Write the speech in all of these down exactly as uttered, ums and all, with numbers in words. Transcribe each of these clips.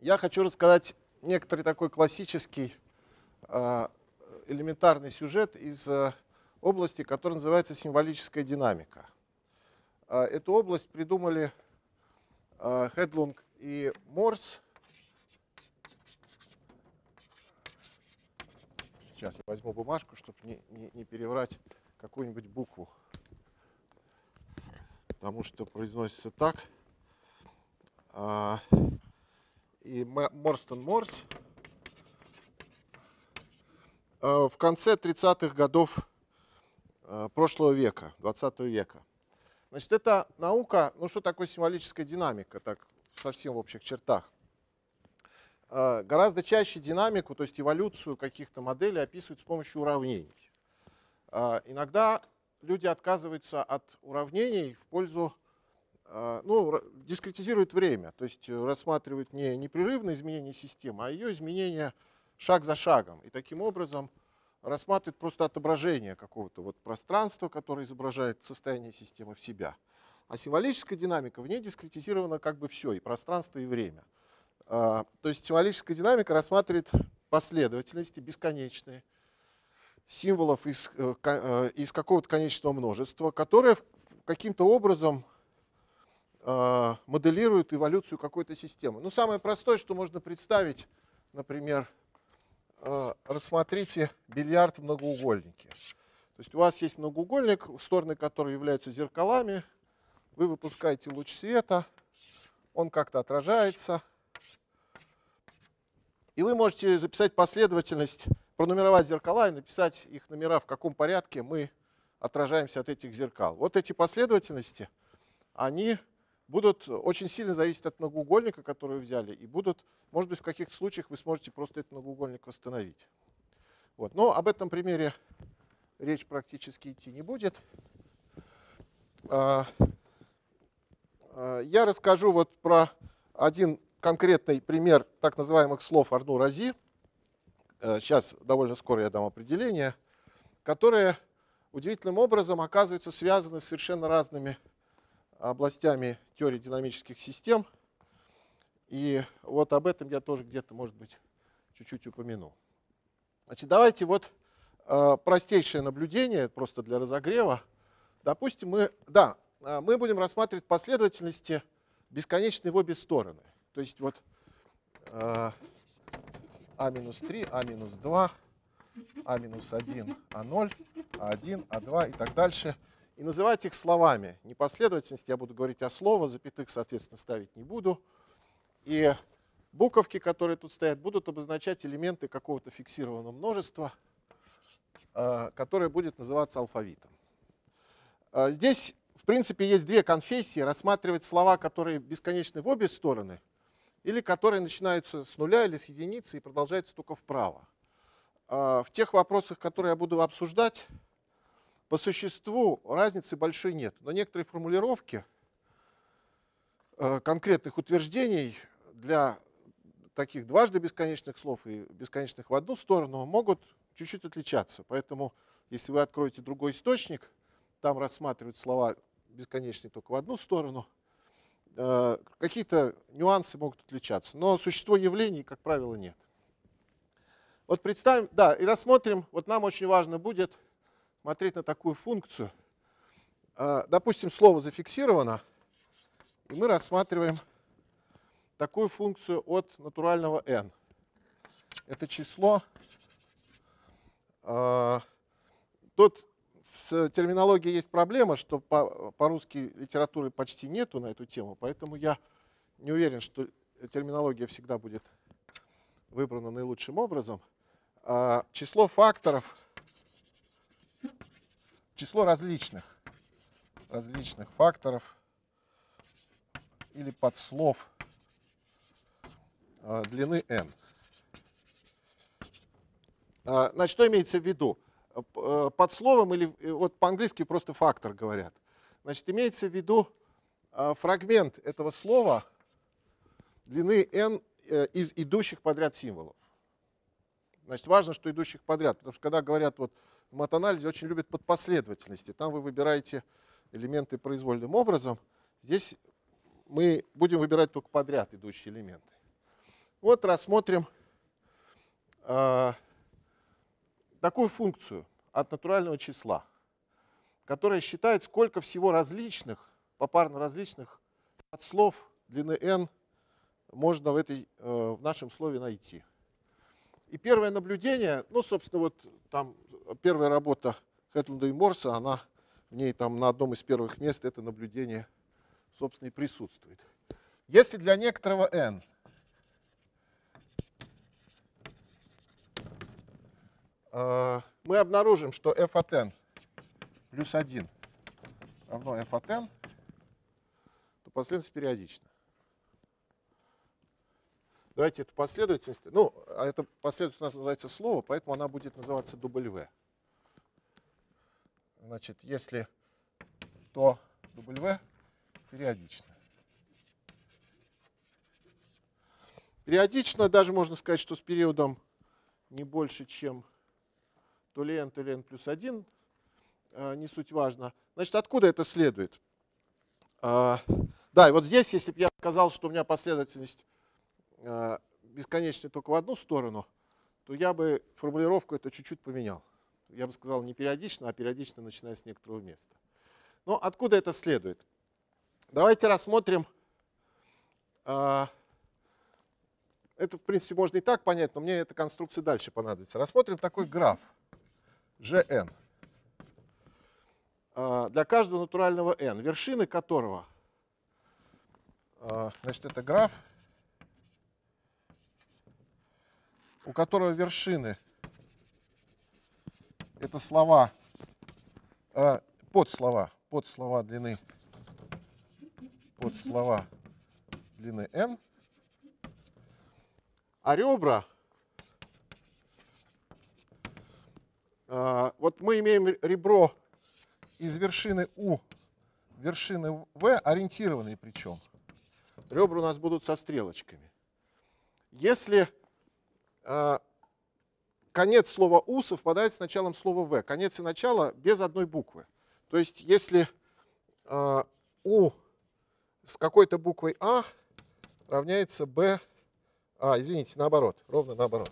я хочу рассказать некоторый такой классический э, элементарный сюжет из э, области, которая называется символическая динамика. Э, эту область придумали э, Хедлунг и Морс. Сейчас я возьму бумажку, чтобы не, не, не переврать какую-нибудь букву, потому что произносится так. И Морстон Морс в конце тридцатых годов прошлого века, двадцатого века. Значит, это наука, ну что такое символическая динамика, так совсем в общих чертах. Гораздо чаще динамику, то есть эволюцию каких-то моделей описывают с помощью уравнений. Иногда люди отказываются от уравнений в пользу, ну, дискретизируют время, то есть рассматривают не непрерывное изменение системы, а ее изменение шаг за шагом. И таким образом рассматривают просто отображение какого-то вот пространства, которое изображает состояние системы в себя. А символическая динамика, в ней дискретизировано как бы все, и пространство, и время. То есть символическая динамика рассматривает последовательности бесконечные символов из, из какого-то конечного множества, которые каким-то образом моделируют эволюцию какой-то системы. Ну, самое простое, что можно представить, например, рассмотрите бильярд в многоугольнике. То есть у вас есть многоугольник, стороны которого являются зеркалами, вы выпускаете луч света, он как-то отражается, и вы можете записать последовательность, пронумеровать зеркала и написать их номера, в каком порядке мы отражаемся от этих зеркал. Вот эти последовательности, они будут очень сильно зависеть от многоугольника, который вы взяли, и будут, может быть, в каких-то случаях вы сможете просто этот многоугольник восстановить. Вот. Но об этом примере речь практически идти не будет. Я расскажу вот про один конкретный пример так называемых слов Арну-Рази. Сейчас довольно скоро я дам определение, которые удивительным образом оказываются связаны с совершенно разными областями теории динамических систем. И вот об этом я тоже где-то, может быть, чуть-чуть упомяну. Значит, давайте вот э, простейшее наблюдение, просто для разогрева. Допустим, мы, да, мы будем рассматривать последовательности бесконечные в обе стороны. То есть вот э, а минус три, а минус два, а минус один, а ноль, а один, а два и так дальше. И называть их словами. Непоследовательность я буду говорить о слове, запятых, соответственно, ставить не буду. И буковки, которые тут стоят, будут обозначать элементы какого-то фиксированного множества, которое будет называться алфавитом. Здесь, в принципе, есть две конфессии. Рассматривать слова, которые бесконечны в обе стороны, или которые начинаются с нуля или с единицы и продолжаются только вправо. В тех вопросах, которые я буду обсуждать, по существу разницы большой нет, но некоторые формулировки конкретных утверждений для таких дважды бесконечных слов и бесконечных в одну сторону могут чуть-чуть отличаться. Поэтому, если вы откроете другой источник, там рассматривают слова бесконечные только в одну сторону, какие-то нюансы могут отличаться. Но существо явлений, как правило, нет. Вот представим, да, и рассмотрим, вот нам очень важно будет смотреть на такую функцию. Допустим, слово зафиксировано, и мы рассматриваем такую функцию от натурального n. Это число. Тут с терминологией есть проблема, что по-русски литературы почти нету на эту тему, поэтому я не уверен, что терминология всегда будет выбрана наилучшим образом. Число факторов, число различных, различных факторов или подслов длины n. Значит, что имеется в виду? Под словом, или вот по-английски просто фактор говорят. Значит, имеется в виду фрагмент этого слова длины n из идущих подряд символов. Значит, важно, что идущих подряд, потому что когда говорят вот в матанализе, очень любят подпоследовательности. Там вы выбираете элементы произвольным образом. Здесь мы будем выбирать только подряд идущие элементы. Вот рассмотрим э, такую функцию от натурального числа, которая считает, сколько всего различных, попарно различных подслов длины n можно в, этой, э, в нашем слове найти. И первое наблюдение, ну, собственно, вот там первая работа Хэтлунда и Морса, она в ней там на одном из первых мест это наблюдение, собственно, и присутствует. Если для некоторого n э, мы обнаружим, что f от n плюс один равно f от n, то последовательность периодична. Давайте эту последовательность, ну, а эта последовательность у нас называется слово, поэтому она будет называться W. Значит, если то W периодично. Периодично даже можно сказать, что с периодом не больше, чем то ли n, то ли n плюс один, не суть важно. Значит, откуда это следует? Да, и вот здесь, если бы я сказал, что у меня последовательность бесконечная только в одну сторону, то я бы формулировку это чуть-чуть поменял. Я бы сказал не периодично, а периодично, начиная с некоторого места. Но откуда это следует? Давайте рассмотрим. Это, в принципе, можно и так понять, но мне эта конструкция дальше понадобится. Рассмотрим такой граф Gn. Для каждого натурального n, вершины которого, значит, это граф, у которого вершины это слова, э, подслова, подслова длины, подслова длины n, а ребра, э, вот мы имеем ребро из вершины U, вершины V, ориентированные причем. Ребра у нас будут со стрелочками. Если э, конец слова U совпадает с началом слова V, конец и начало без одной буквы. То есть если э, U с какой-то буквой А равняется B, а, извините, наоборот, ровно наоборот.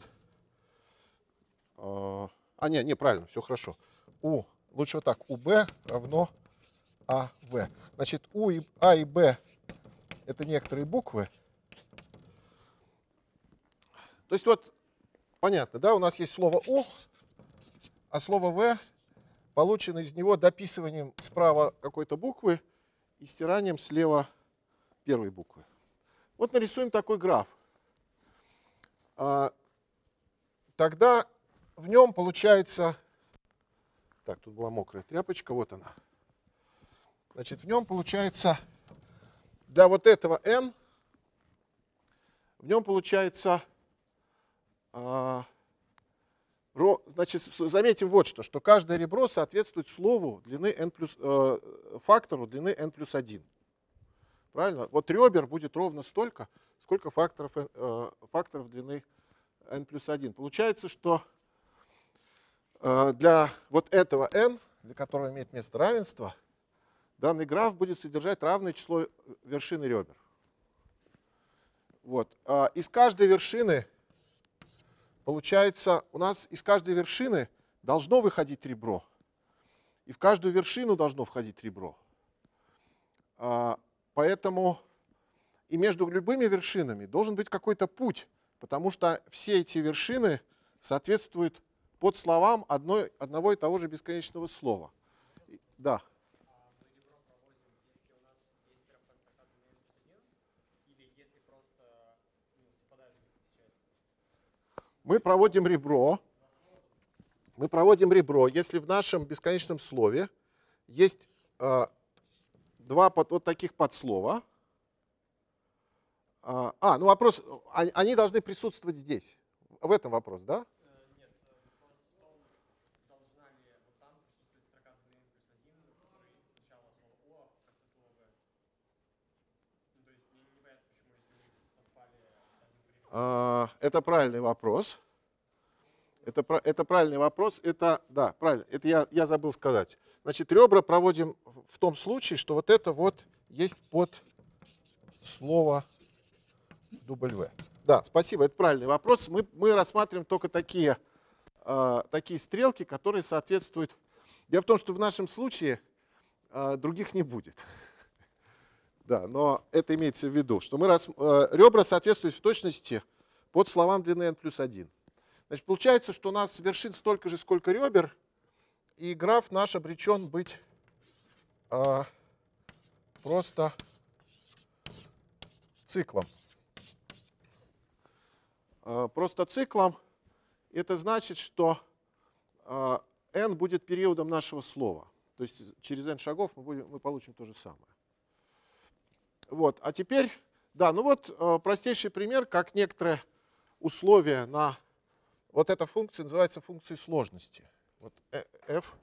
Э, а, не, не, правильно, все хорошо. U, лучше вот так, УБ равно АВ. Значит, U и А и Б это некоторые буквы. То есть вот понятно, да, у нас есть слово У, а слово В получено из него дописыванием справа какой-то буквы и стиранием слева первой буквы. Вот нарисуем такой граф. А, тогда в нем получается... Так, тут была мокрая тряпочка, вот она. Значит, в нем получается для вот этого n, в нем получается... Значит, заметим вот что, что каждое ребро соответствует слову длины n плюс, э, фактору длины n плюс один. Правильно? Вот ребер будет ровно столько, сколько факторов, э, факторов длины n плюс один. Получается, что э, для вот этого n, для которого имеет место равенство, данный граф будет содержать равное число вершин ребер. Вот. А из каждой вершины получается, у нас из каждой вершины должно выходить ребро. И в каждую вершину должно входить ребро. Поэтому и между любыми вершинами должен быть какой-то путь, потому что все эти вершины соответствуют подсловам одной, одного и того же бесконечного слова. Да. Мы проводим ребро, мы проводим ребро, если в нашем бесконечном слове есть э, два под, вот таких подслова. А, а, ну вопрос, они, они должны присутствовать здесь. В этом вопрос, да? Нет, вопрос в том, должна ли вот там присутствовать строка длины плюс один, в которой сначала слово О, а в конце слово В. Ну, то есть мне не понятно, почему, если у них совпали даже а, это правильный вопрос. Это, это правильный вопрос. Это, да, правильно. Это я, я забыл сказать. Значит, ребра проводим в том случае, что вот это вот есть под слово W. Да, спасибо, это правильный вопрос. Мы, мы рассматриваем только такие, э, такие стрелки, которые соответствуют. Дело в том, что в нашем случае э, других не будет. Да, но это имеется в виду, что мы рас, э, ребра соответствуют в точности под словам длины n плюс один. Значит, получается, что у нас вершин столько же, сколько ребер, и граф наш обречен быть э, просто циклом. Э, просто циклом. Это значит, что э, n будет периодом нашего слова. То есть через n шагов мы, будем, мы получим то же самое. Вот. А теперь, да, ну вот э, простейший пример, как некоторые условия на вот эта функция называется функцией сложности. Вот f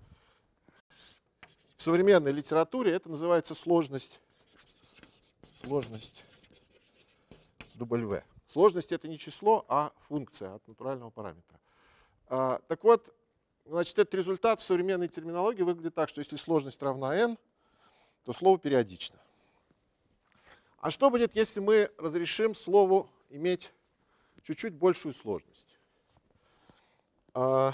в современной литературе это называется сложность, сложность W. Сложность это не число, а функция от натурального параметра. А, так вот, значит, этот результат в современной терминологии выглядит так, что если сложность равна n, то слово периодично. А что будет, если мы разрешим слову иметь чуть-чуть большую сложность? А,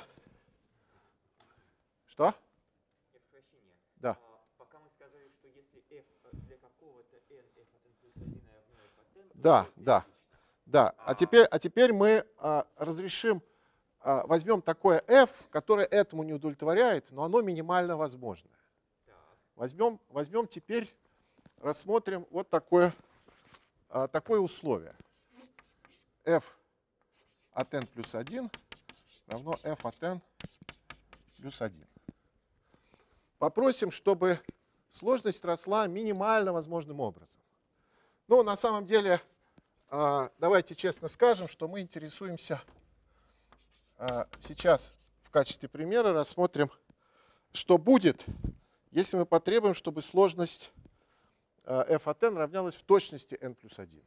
что? Да. А, пока мы сказали, что если f для какого-то n, f от n плюс один равно f от n, да, да, да. А, а, теперь, а теперь мы а, разрешим, а, возьмем такое f, которое этому не удовлетворяет, но оно минимально возможное. Возьмем, возьмем теперь, рассмотрим вот такое, а, такое условие. f от n плюс один равно f от n плюс один. Попросим, чтобы сложность росла минимально возможным образом. Ну, на самом деле, давайте честно скажем, что мы интересуемся сейчас в качестве примера, рассмотрим, что будет, если мы потребуем, чтобы сложность f от n равнялась в точности n плюс один.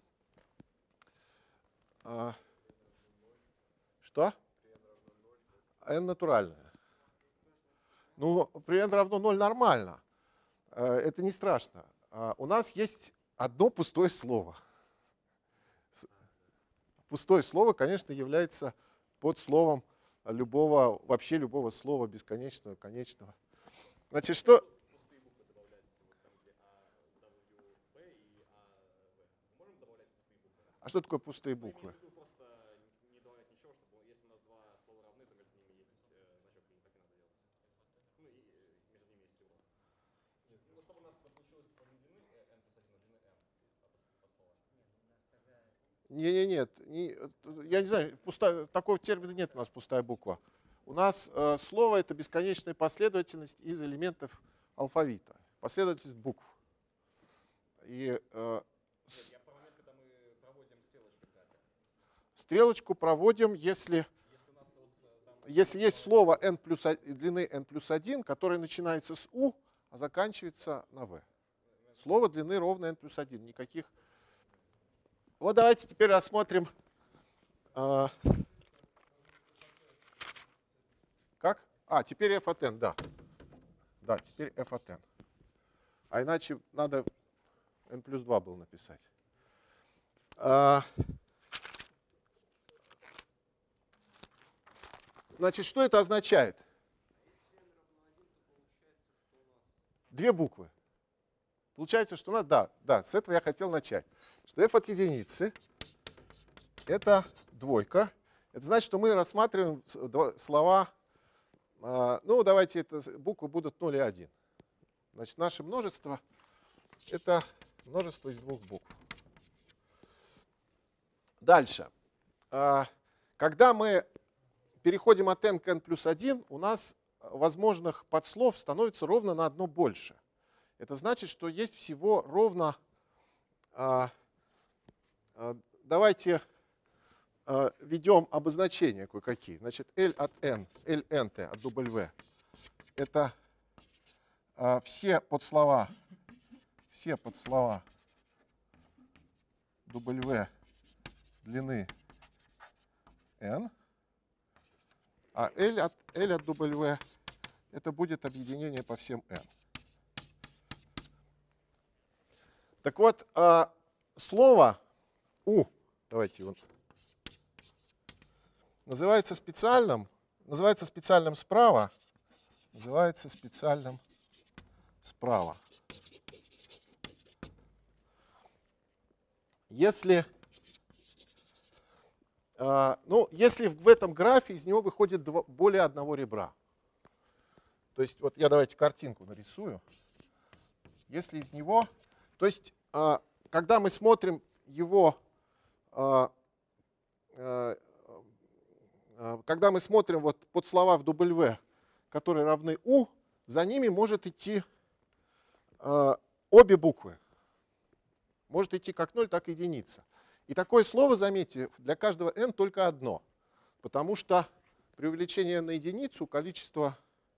Что? n натуральная. Ну, при n равно ноль нормально. Это не страшно. У нас есть одно пустое слово. Пустое слово, конечно, является подсловом любого, вообще любого слова бесконечного, конечного. Значит, что... А что такое пустые буквы? Не, не, нет, не, я не знаю, пустая, такого термина нет у нас пустая буква. У нас э, слово это бесконечная последовательность из элементов алфавита, последовательность букв. И, э, с... Я про момент, когда мы проводим стрелочку. Стрелочку проводим, если, если, нас, вот, если есть слово n плюс, длины n плюс один, которое начинается с u, а заканчивается на v. Слово длины ровно n плюс один, никаких. Вот давайте теперь рассмотрим, э, как? А, теперь f от n, да. Да, теперь f от n. А иначе надо n плюс два было написать. А, значит, что это означает? Две буквы. Получается, что у нас, да, да, с этого я хотел начать. Что f от единицы это двойка. Это значит, что мы рассматриваем слова, ну давайте это, буквы будут ноль и один. Значит, наше множество это множество из двух букв. Дальше. Когда мы переходим от n к n плюс один, у нас возможных подслов становится ровно на одно больше. Это значит, что есть всего ровно... Давайте введем обозначения кое-какие. Значит, L от n, Lnt от W – это все подслова, все подслова W длины n, а L от, L от W – это будет объединение по всем n. Так вот, слово U давайте его, называется специальным, называется специальным справа, называется специальным справа. Если, э, ну, если в этом графе из него выходит два, более одного ребра, то есть вот я давайте картинку нарисую, если из него, то есть э, когда мы смотрим его, э, э, когда мы смотрим вот под слова в W, которые равны U, за ними может идти э, обе буквы. Может идти как ноль, так и единица. И такое слово, заметьте, для каждого n только одно. Потому что при увеличении n на единицу количество,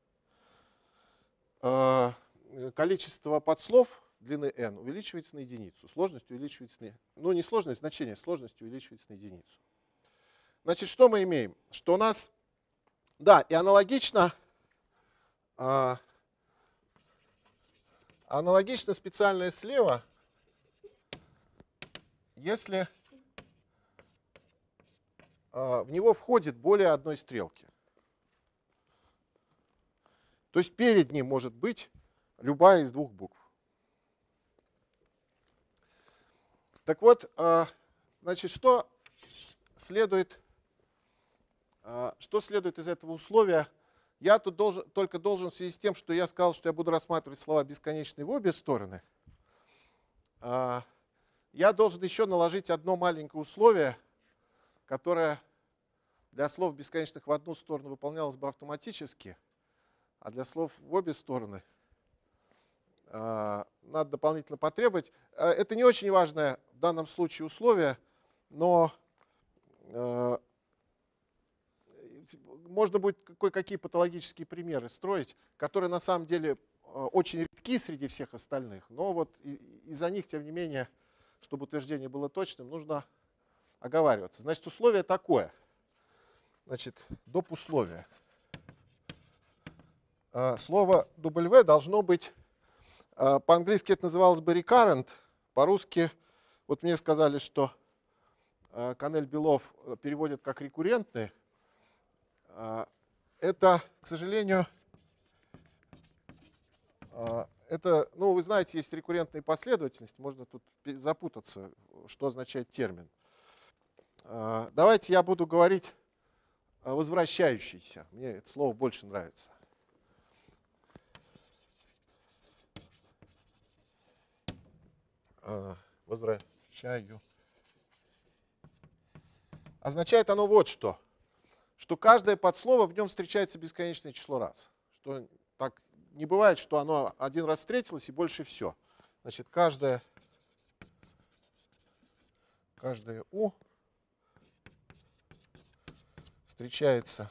э, количество подслов длины n увеличивается на единицу. Сложность увеличивается на... Ну, не сложность, значение сложности увеличивается на единицу. Значит, что мы имеем? Что у нас... Да, и аналогично... Э, аналогично специальное слева... Если э, в него входит более одной стрелки. То есть перед ним может быть любая из двух букв. Так вот, э, значит, что следует, э, что следует из этого условия? Я тут должен, только должен в связи с тем, что я сказал, что я буду рассматривать слова бесконечные в обе стороны, э, я должен еще наложить одно маленькое условие, которое для слов бесконечных в одну сторону выполнялось бы автоматически, а для слов в обе стороны э, надо дополнительно потребовать. Это не очень важное в данном случае условие, но э, можно будет кое-какие патологические примеры строить, которые на самом деле очень редки среди всех остальных, но вот из-за них, тем не менее, чтобы утверждение было точным, нужно оговариваться. Значит, условие такое. Значит, доп. Условие. Слово W должно быть, по-английски это называлось бы recurrent, по-русски, вот мне сказали, что Канель Белов переводит как рекуррентный. Это, к сожалению, это, ну, вы знаете, есть рекуррентные последовательности, можно тут запутаться, что означает термин. Давайте я буду говорить возвращающийся. Мне это слово больше нравится. Возвращаю. Означает оно вот что. Что каждое подслово в нем встречается бесконечное число раз. Что так не бывает, что оно один раз встретилось и больше все. Значит, каждое, каждое U встречается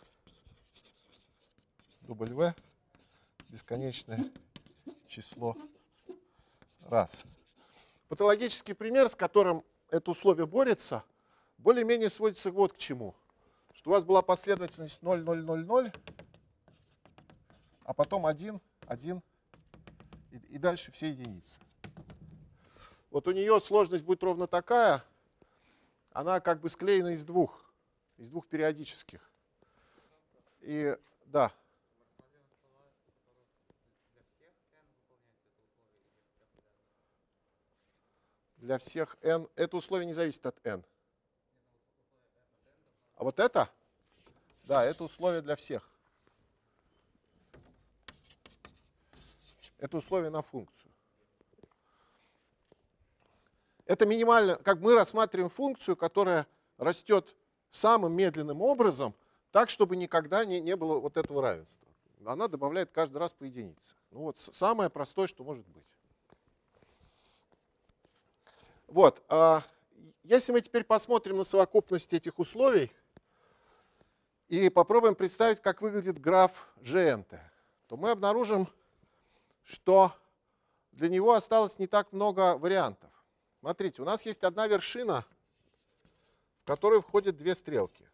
W бесконечное число раз. Патологический пример, с которым это условие борется, более-менее сводится вот к чему. Что у вас была последовательность ноль, ноль, ноль, ноль, а потом один, один и, и дальше все единицы. Вот у нее сложность будет ровно такая, она как бы склеена из двух, из двух периодических. И да. Для всех n. Это условие не зависит от n. А вот это? Да, это условие для всех. Это условие на функцию. Это минимально, как мы рассматриваем функцию, которая растет самым медленным образом, так, чтобы никогда не, не было вот этого равенства. Она добавляет каждый раз по единице. Ну вот самое простое, что может быть. Вот. Если мы теперь посмотрим на совокупность этих условий и попробуем представить, как выглядит граф джи эн ти, то мы обнаружим, что для него осталось не так много вариантов. Смотрите, у нас есть одна вершина, в которую входят две стрелки.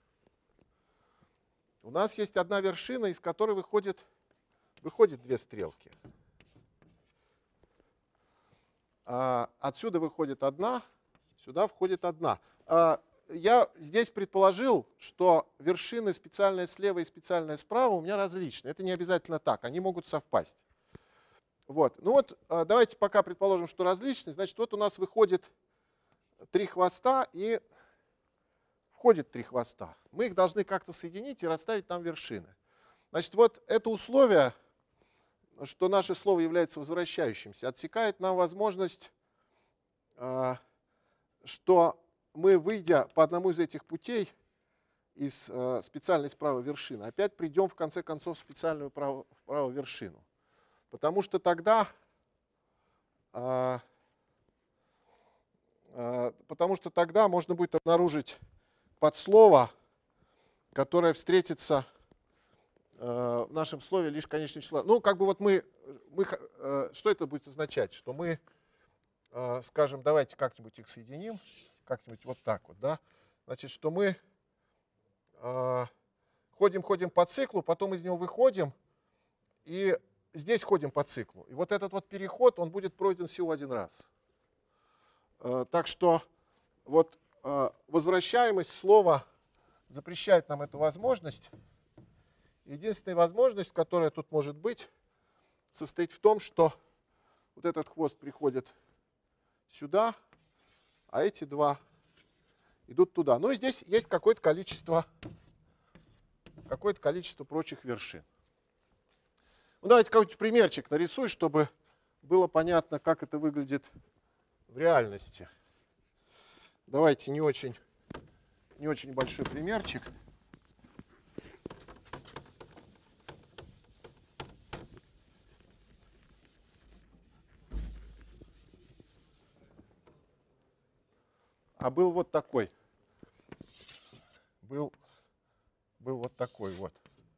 У нас есть одна вершина, из которой выходит, выходит две стрелки. А отсюда выходит одна сюда входит одна. Я здесь предположил, что вершины специальная слева и специальная справа у меня различны. Это не обязательно так, они могут совпасть. Вот. Ну вот, давайте пока предположим, что различны. Значит, вот у нас выходит три хвоста и входит три хвоста. Мы их должны как-то соединить и расставить там вершины. Значит, вот это условие, что наше слово является возвращающимся, отсекает нам возможность, что мы, выйдя по одному из этих путей, из э, специальной справа вершины, опять придем в конце концов в специальную право, вправо вершину. Потому что тогда, э, э, потому что тогда можно будет обнаружить подслово, которое встретится э, в нашем слове лишь конечное число. Ну, как бы вот мы, мы э, что это будет означать? Что мы, э, скажем, давайте как-нибудь их соединим. Как-нибудь вот так вот, да. Значит, что мы э, ходим, ходим по циклу, потом из него выходим, и здесь ходим по циклу. И вот этот вот переход, он будет пройден всего один раз. Э, так что вот э, возвращаемость слова запрещает нам эту возможность. Единственная возможность, которая тут может быть, состоит в том, что вот этот хвост приходит сюда, а эти два идут туда. Ну и здесь есть какое-то количество, какое-то количество прочих вершин. Ну, давайте какой-нибудь примерчик нарисую, чтобы было понятно, как это выглядит в реальности. Давайте не очень, не очень большой примерчик. А был вот такой. Был, был вот такой вот.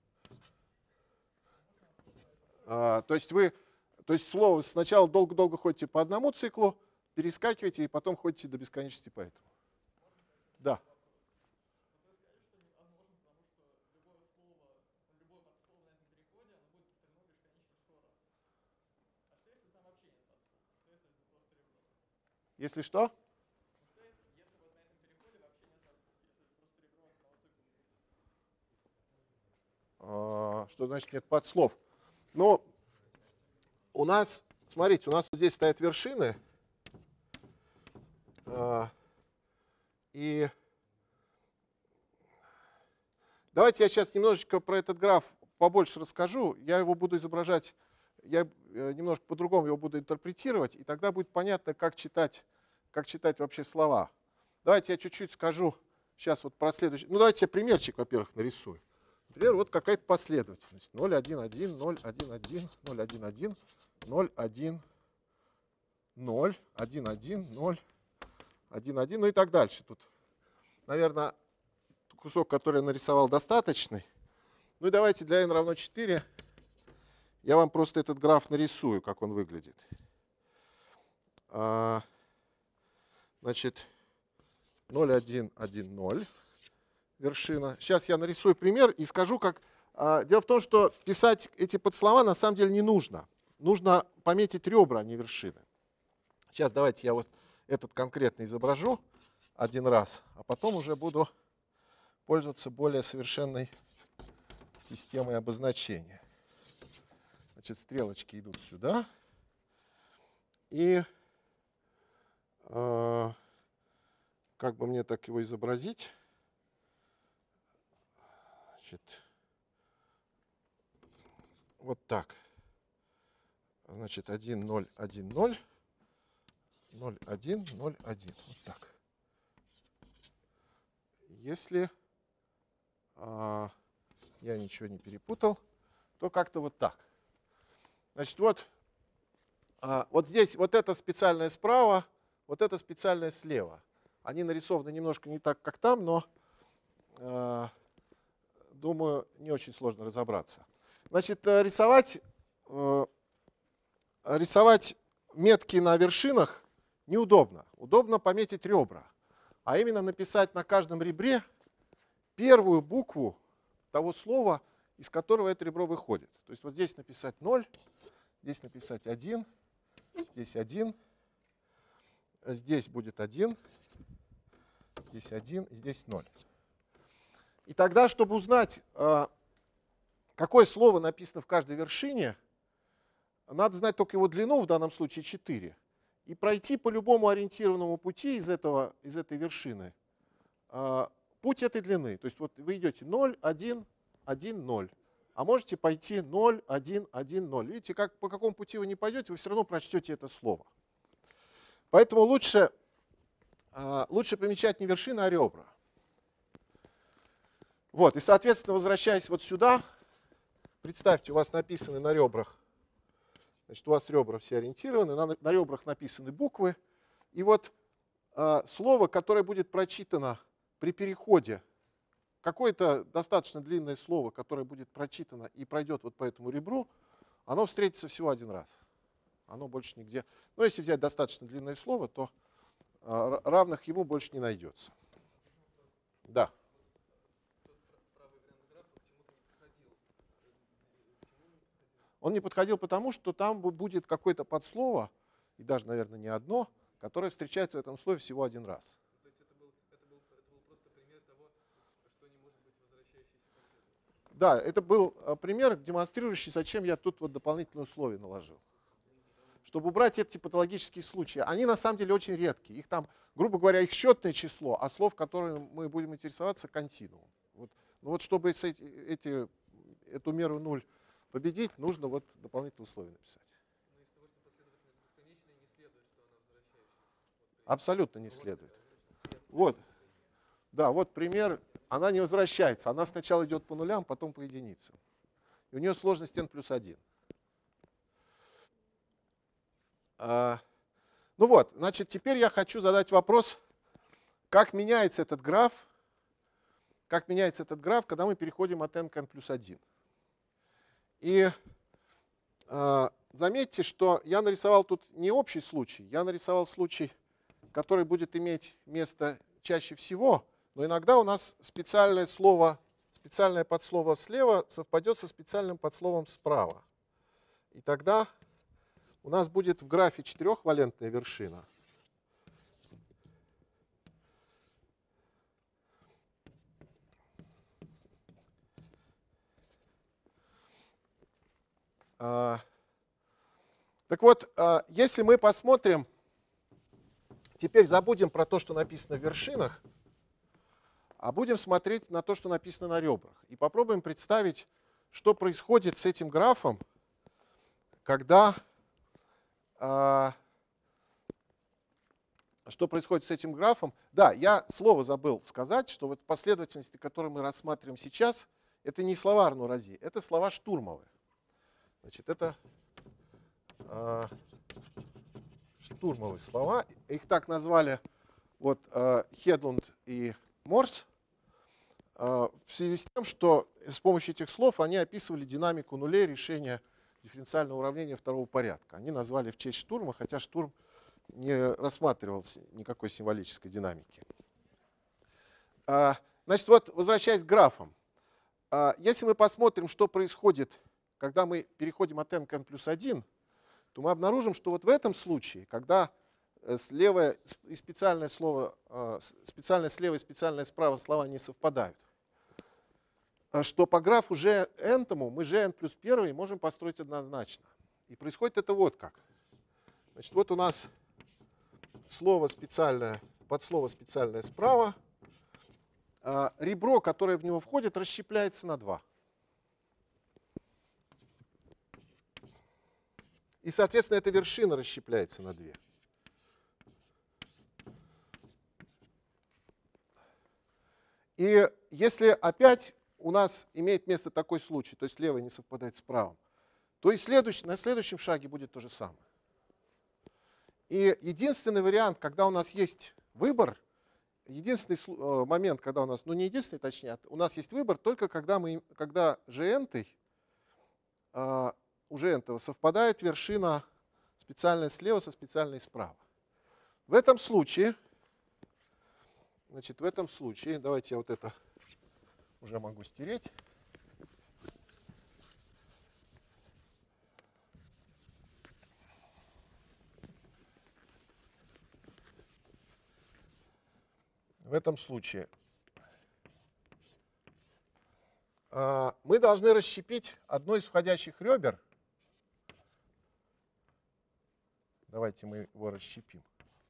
А, то есть вы, то есть слово сначала долго-долго ходите по одному циклу, перескакиваете и потом ходите до бесконечности по этому. Да. Если что? Что значит нет подслов? Ну, у нас, смотрите, у нас вот здесь стоят вершины. И давайте я сейчас немножечко про этот граф побольше расскажу. Я его буду изображать, я немножко по-другому его буду интерпретировать, и тогда будет понятно, как читать, как читать вообще слова. Давайте я чуть-чуть скажу сейчас вот про следующий. Ну, давайте я примерчик, во-первых, нарисую. Например, вот какая-то последовательность. ноль, один, один, ноль, один, один, ноль, один, один, ноль, один, ноль, один, один, ноль, один, один, ну и так дальше. Тут, наверное, кусок, который я нарисовал, достаточный. Ну и давайте для n равно четыре я вам просто этот граф нарисую, как он выглядит. Значит, ноль, один, один, ноль. Вершина. Сейчас я нарисую пример и скажу, как... Дело в том, что писать эти подслова на самом деле не нужно. Нужно пометить ребра, а не вершины. Сейчас давайте я вот этот конкретно изображу один раз, а потом уже буду пользоваться более совершенной системой обозначения. Значит, стрелочки идут сюда. И э, как бы мне так его изобразить? Значит, вот так. Значит, один, ноль, один, ноль, ноль, один, ноль, один. Вот так. Если а, я ничего не перепутал, то как-то вот так. Значит, вот, а, вот здесь вот это специальное справа, вот это специальное слева. Они нарисованы немножко не так, как там, но... А, думаю, не очень сложно разобраться. Значит, рисовать, рисовать метки на вершинах неудобно. Удобно пометить ребра. А именно написать на каждом ребре первую букву того слова, из которого это ребро выходит. То есть вот здесь написать ноль, здесь написать один, здесь один, здесь будет один, Здесь один, и здесь ноль. И тогда, чтобы узнать, какое слово написано в каждой вершине, надо знать только его длину, в данном случае четыре, и пройти по любому ориентированному пути из, этого, из этой вершины путь этой длины. То есть вот вы идете ноль, один, один, ноль. А можете пойти ноль, один, один, ноль. Видите, как, по какому пути вы не пойдете, вы все равно прочтете это слово. Поэтому лучше, лучше помечать не вершины, а ребра. Вот, и, соответственно, возвращаясь вот сюда, представьте, у вас написаны на ребрах, значит, у вас ребра все ориентированы, на, на ребрах написаны буквы. И вот э, слово, которое будет прочитано при переходе, какое-то достаточно длинное слово, которое будет прочитано и пройдет вот по этому ребру, оно встретится всего один раз. Оно больше нигде. Но если взять достаточно длинное слово, то э, равных ему больше не найдется. Да. Он не подходил потому, что там будет какое-то подслово, и даже, наверное, не одно, которое встречается в этом слове всего один раз. То есть это был, это был, это был просто пример того, что не может быть возвращающейся последовательностью. Да, это был пример, демонстрирующий, зачем я тут вот дополнительные условия наложил. Чтобы убрать эти патологические случаи. Они на самом деле очень редкие. Их там, грубо говоря, их счетное число, а слов, которые мы будем интересоваться, континуум. Вот. Но вот чтобы эти, эти, эту меру нуль победить, нужно вот дополнительные условия написать. Но из того, что последовательность бесконечная, не следует, что она возвращающаяся. Абсолютно не следует. Вот. Да, вот пример. Она не возвращается. Она сначала идет по нулям, потом по единицам. И у нее сложность n плюс один. А, ну вот, значит, теперь я хочу задать вопрос, как меняется этот граф, как меняется этот граф, когда мы переходим от n к n плюс один. И э, заметьте, что я нарисовал тут не общий случай, я нарисовал случай, который будет иметь место чаще всего, но иногда у нас специальное слово, специальное подслово слева совпадет со специальным подсловом справа. И тогда у нас будет в графе четырехвалентная вершина. Так вот, если мы посмотрим, теперь забудем про то, что написано в вершинах, а будем смотреть на то, что написано на ребрах. И попробуем представить, что происходит с этим графом, когда... Что происходит с этим графом? Да, я слово забыл сказать, что вот последовательности, которые мы рассматриваем сейчас, это не слова Арно-Рази, это слова Штурмовы. Значит, это э, штурмовые слова. Их так назвали вот, э, Хедлунд и Морс э, в связи с тем, что с помощью этих слов они описывали динамику нулей решения дифференциального уравнения второго порядка. Они назвали в честь штурма, хотя штурм не рассматривал никакой символической динамики. Э, значит, вот возвращаясь к графам. Э, если мы посмотрим, что происходит, когда мы переходим от n к n плюс один, то мы обнаружим, что вот в этом случае, когда слева и специальное слово, специальное слева и специальное справа слова не совпадают, что по графу же n-тому мы же n плюс один можем построить однозначно. И происходит это вот как. Значит, вот у нас слово специальное, подслово специальное справа, ребро, которое в него входит, расщепляется на два. И, соответственно, эта вершина расщепляется на две. И если опять у нас имеет место такой случай, то есть левое не совпадает с правым, то и следующий, на следующем шаге будет то же самое. И единственный вариант, когда у нас есть выбор, единственный момент, когда у нас, ну не единственный, точнее, у нас есть выбор только когда, мы, когда же n-й, у же n-того совпадает вершина специальная слева со специальной справа. В этом случае, значит, в этом случае, давайте я вот это уже могу стереть. В в этом случае мы должны расщепить одно из входящих ребер. Давайте мы его расщепим.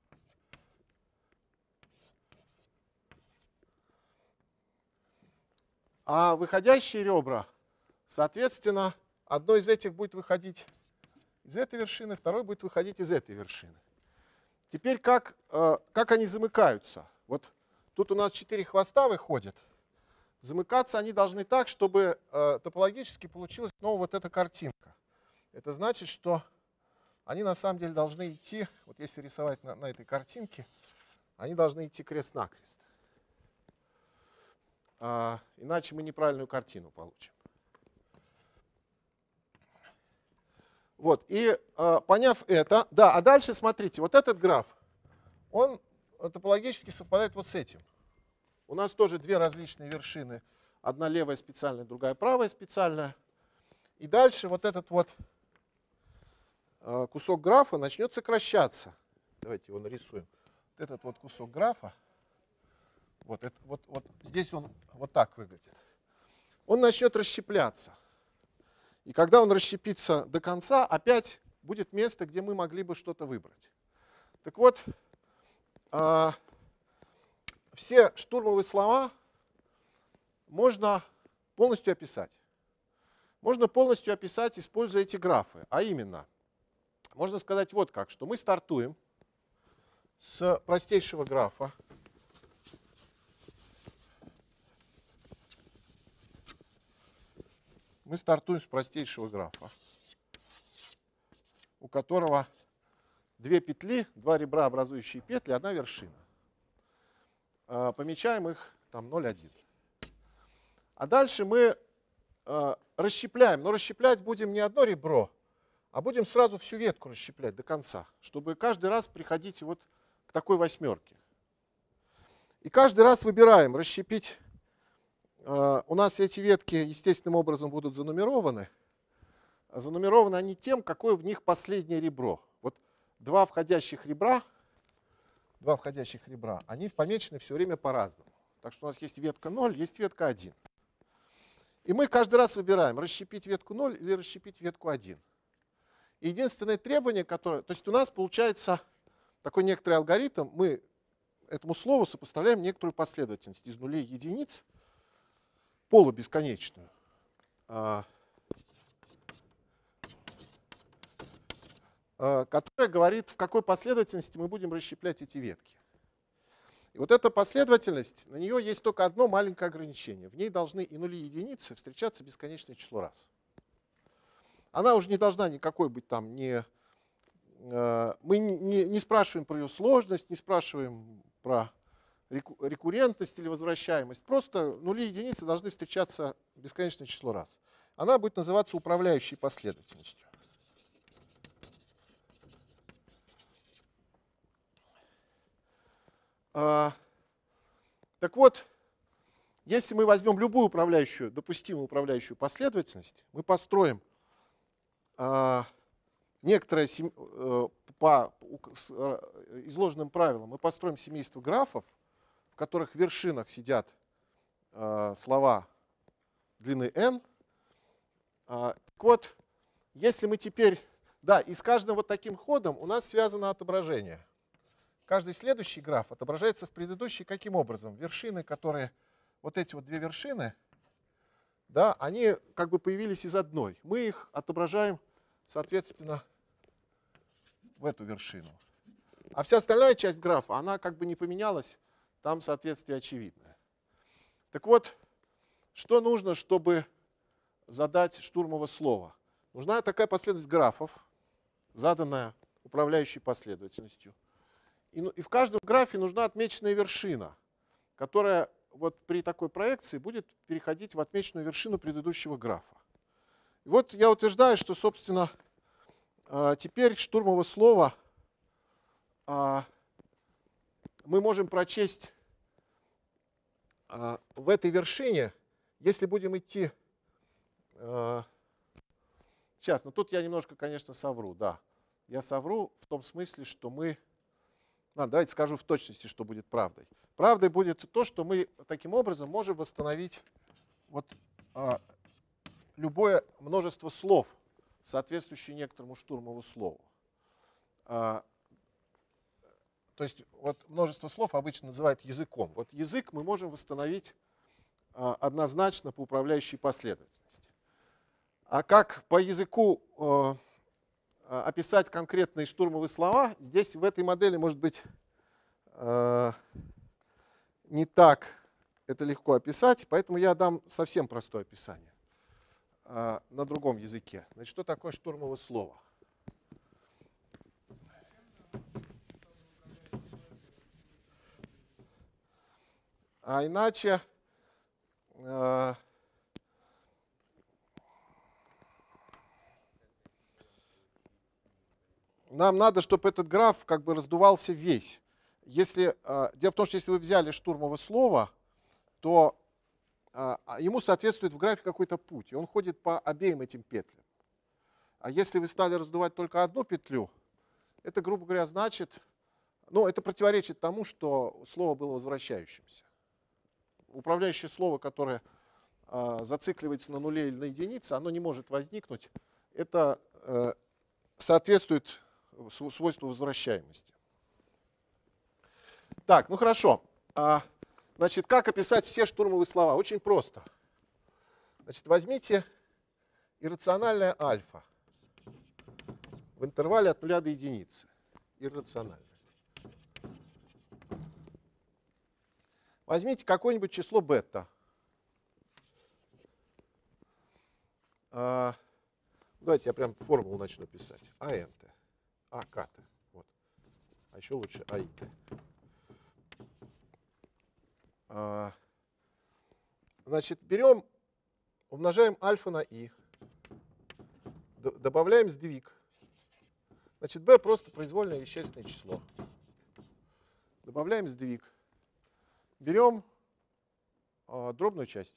А выходящие ребра, соответственно, одно из этих будет выходить из этой вершины, второй будет выходить из этой вершины. Теперь как, как они замыкаются? Вот тут у нас четыре хвоста выходят. Замыкаться они должны так, чтобы топологически получилась снова вот эта картинка. Это значит, что они на самом деле должны идти, вот если рисовать на, на этой картинке, они должны идти крест-накрест. А, иначе мы неправильную картину получим. Вот, и а, поняв это, да, а дальше смотрите, вот этот граф, он топологически совпадает вот с этим. У нас тоже две различные вершины, одна левая специальная, другая правая специальная. И дальше вот этот вот кусок графа начнет сокращаться. Давайте его нарисуем. Вот этот вот кусок графа, вот, это, вот, вот здесь он вот так выглядит. Он начнет расщепляться. И когда он расщепится до конца, опять будет место, где мы могли бы что-то выбрать. Так вот, э, все штурмовые слова можно полностью описать. Можно полностью описать, используя эти графы. А именно, можно сказать вот как, что мы стартуем с простейшего графа. Мы стартуем с простейшего графа, у которого две петли, два ребра, образующие петли, одна вершина. Помечаем их там ноль один. А дальше мы расщепляем, но расщеплять будем не одно ребро, а будем сразу всю ветку расщеплять до конца, чтобы каждый раз приходить вот к такой восьмерке. И каждый раз выбираем расщепить. У нас эти ветки естественным образом будут занумерованы. А занумерованы они тем, какое в них последнее ребро. Вот два входящих ребра, два входящих ребра, они помечены все время по-разному. Так что у нас есть ветка ноль, есть ветка один. И мы каждый раз выбираем, расщепить ветку ноль или расщепить ветку один. И единственное требование, которое... То есть у нас получается такой некоторый алгоритм. Мы этому слову сопоставляем некоторую последовательность из нулей и единиц, полубесконечную, которая говорит, в какой последовательности мы будем расщеплять эти ветки. И вот эта последовательность, на нее есть только одно маленькое ограничение. В ней должны и нули, и единицы встречаться бесконечное число раз. Она уже не должна никакой быть там, не, мы не, не спрашиваем про ее сложность, не спрашиваем про рекуррентность или возвращаемость. Просто нули и единицы должны встречаться бесконечное число раз. Она будет называться управляющей последовательностью. А, так вот, если мы возьмем любую управляющую, допустимую управляющую последовательность, мы построим а, некоторое а, по а, изложенным правилам, мы построим семейство графов, в которых в вершинах сидят а, слова длины n. А, так вот, если мы теперь, да, и с каждым вот таким ходом у нас связано отображение. Каждый следующий граф отображается в предыдущий каким образом? Вершины, которые, вот эти вот две вершины, да, они как бы появились из одной. Мы их отображаем, соответственно, в эту вершину. А вся остальная часть графа, она как бы не поменялась, там соответствие очевидное. Так вот, что нужно, чтобы задать штурмово слово? Нужна такая последовательность графов, заданная управляющей последовательностью. И, ну, и в каждом графе нужна отмеченная вершина, которая вот при такой проекции будет переходить в отмеченную вершину предыдущего графа. И вот я утверждаю, что, собственно, теперь штурмово слово мы можем прочесть в этой вершине, если будем идти... Сейчас, но тут я немножко, конечно, совру, да. Я совру в том смысле, что мы А, давайте скажу в точности, что будет правдой. Правдой будет то, что мы таким образом можем восстановить вот, а, любое множество слов, соответствующее некоторому штурмовому слову. А, то есть вот множество слов обычно называют языком. Вот язык мы можем восстановить а, однозначно по управляющей последовательности. А как по языку а, описать конкретные штурмовые слова, здесь в этой модели может быть а, не так это легко описать, поэтому я дам совсем простое описание а, на другом языке. Значит, что такое штурмовое слово? А иначе э, нам надо, чтобы этот граф как бы раздувался весь. Если, э, дело в том, что если вы взяли штурмовое слово, то э, ему соответствует в графе какой-то путь, и он ходит по обеим этим петлям. А если вы стали раздувать только одну петлю, это, грубо говоря, значит, ну, это противоречит тому, что слово было возвращающимся. Управляющее слово, которое э, зацикливается на нуле или на единице, оно не может возникнуть. Это э, соответствует свойству возвращаемости. Так, ну хорошо. А, значит, как описать все штурмовые слова? Очень просто. Значит, возьмите иррациональное альфа в интервале от нуля до единицы. Иррациональное. Возьмите какое-нибудь число бета. А, давайте я прям формулу начну писать. АНТ, АКТ. Вот. А еще лучше АИТ. А, значит, берем, умножаем альфа на и. Добавляем сдвиг. Значит, b просто произвольное вещественное число. Добавляем сдвиг. Берем э, дробную часть.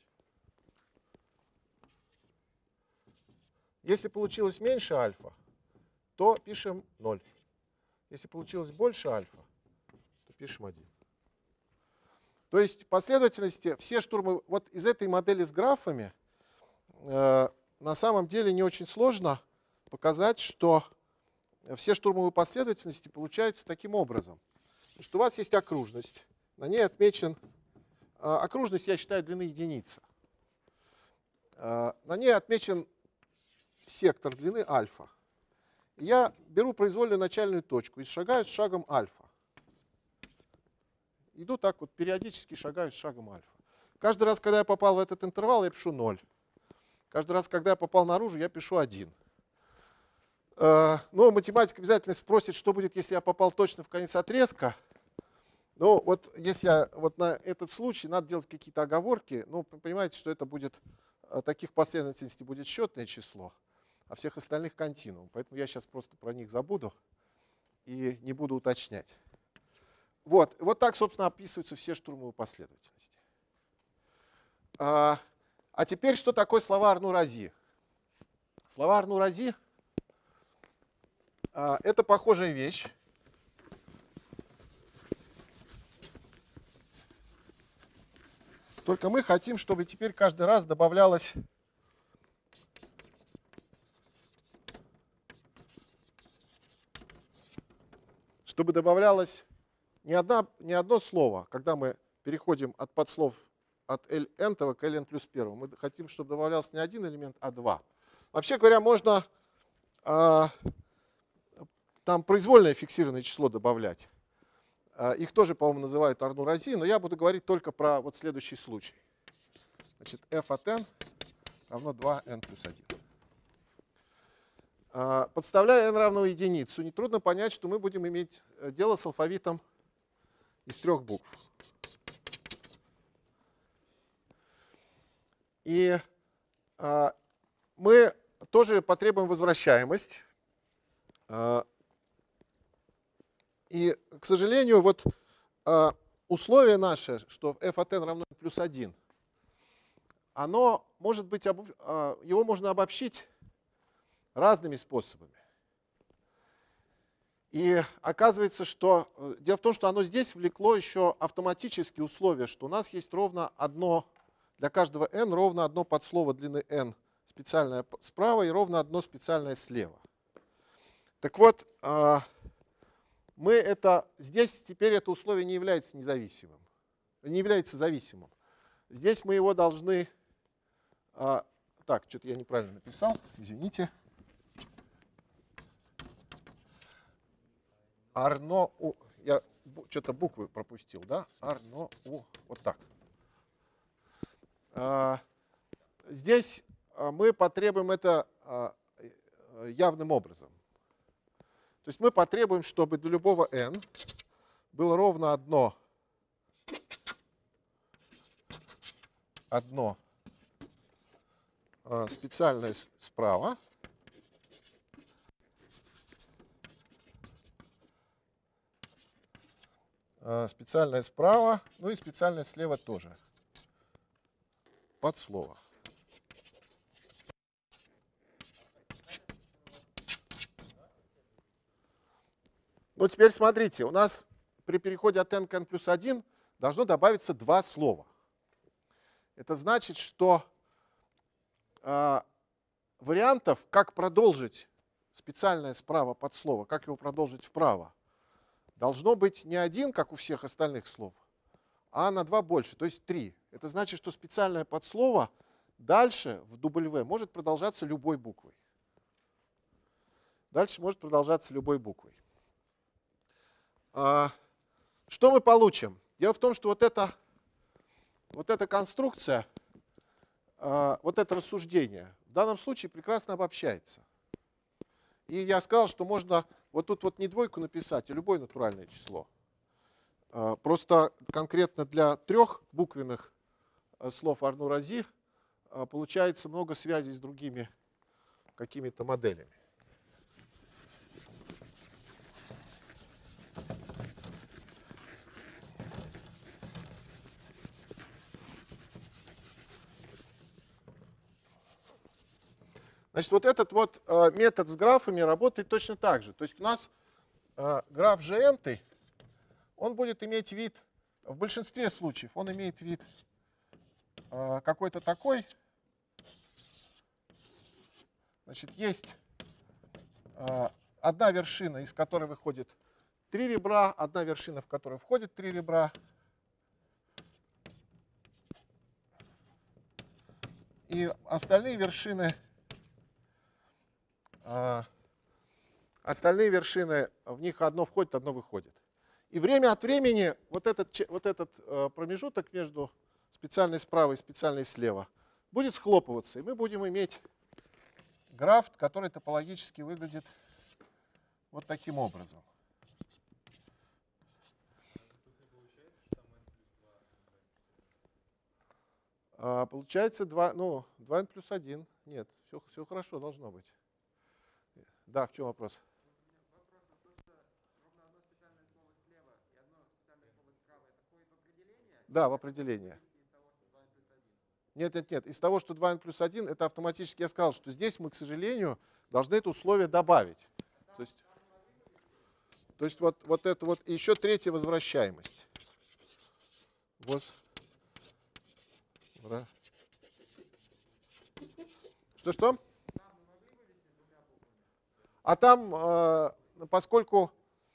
Если получилось меньше альфа, то пишем ноль. Если получилось больше альфа, то пишем один. То есть последовательности, все штурмы, вот из этой модели с графами, э, на самом деле не очень сложно показать, что все штурмовые последовательности получаются таким образом. Что у вас есть окружность. На ней отмечен, окружность, я считаю, длины единица. На ней отмечен сектор длины альфа. Я беру произвольную начальную точку и шагаю с шагом альфа. Иду так вот, периодически шагаю с шагом альфа. Каждый раз, когда я попал в этот интервал, я пишу ноль. Каждый раз, когда я попал наружу, я пишу один. Но математик обязательно спросит, что будет, если я попал точно в конец отрезка. Ну, вот если я, вот на этот случай надо делать какие-то оговорки, ну, понимаете, что это будет, таких последовательностей будет счетное число, а всех остальных континуум. Поэтому я сейчас просто про них забуду и не буду уточнять. Вот, вот так, собственно, описываются все штурмовые последовательности. А, а теперь, что такое слова Арну-Рази? Слова Арну-Рази а, это похожая вещь. Только мы хотим, чтобы теперь каждый раз добавлялось чтобы добавлялось не, одна, не одно слово, когда мы переходим от подслов от ln к ln плюс один. Мы хотим, чтобы добавлялся не один элемент, а два. Вообще говоря, можно э, там произвольное фиксированное число добавлять. Их тоже, по-моему, называют Арну-Рази, но я буду говорить только про вот следующий случай. Значит, f от n равно два эн плюс один. Подставляя n равно единицу, нетрудно понять, что мы будем иметь дело с алфавитом из трех букв. И мы тоже потребуем возвращаемость. И, к сожалению, вот э, условие наше, что f от n равно плюс один, оно может быть, об, э, его можно обобщить разными способами. И оказывается, что дело в том, что оно здесь влекло еще автоматические условия, что у нас есть ровно одно, для каждого n ровно одно подслово длины n специальное справа и ровно одно специальное слева. Так вот, мы это, здесь теперь это условие не является независимым, не является зависимым. Здесь мы его должны... Так, что-то я неправильно написал, извините. Арно у, я что-то буквы пропустил, да? Арно у, вот так. А, здесь мы потребуем это а, явным образом. То есть мы потребуем, чтобы для любого n было ровно одно, одно а, специальное справа. Специальное справа, ну и специальное слева тоже. Под слово. Ну теперь смотрите, у нас при переходе от n к n плюс один должно добавиться два слова. Это значит, что э, вариантов, как продолжить специальное справа под слово, как его продолжить вправо, должно быть не один, как у всех остальных слов, а на два больше, то есть три. Это значит, что специальное подслово дальше в W может продолжаться любой буквой. Дальше может продолжаться любой буквой. Что мы получим? Дело в том, что вот эта, вот эта конструкция, вот это рассуждение в данном случае прекрасно обобщается. И я сказал, что можно вот тут вот не двойку написать, а любое натуральное число. Просто конкретно для трех буквенных слов Арну-Рази получается много связей с другими какими-то моделями. Значит, вот этот вот э, метод с графами работает точно так же. То есть у нас э, граф джи эн, он будет иметь вид, в большинстве случаев, он имеет вид э, какой-то такой. Значит, есть э, одна вершина, из которой выходит три ребра, одна вершина, в которую входит три ребра. И остальные вершины... Остальные вершины, в них одно входит, одно выходит. И время от времени вот этот, вот этот промежуток между специальной справа и специальной слева будет схлопываться. И мы будем иметь граф, который топологически выглядит вот таким образом. Получается два, ну, два эн плюс один. Нет, все, все хорошо должно быть. Да, в чем вопрос? Вопрос, насколько ровно одно специальное слово слева и одно специальное слово справа, это входит в определение? Да, в определение. Нет, нет, нет. Из того, что два эн плюс один, это автоматически я сказал, что здесь мы, к сожалению, должны это условие добавить. То есть, то есть вот, вот это вот, и еще третья возвращаемость. Вот. Что-что? А там, поскольку,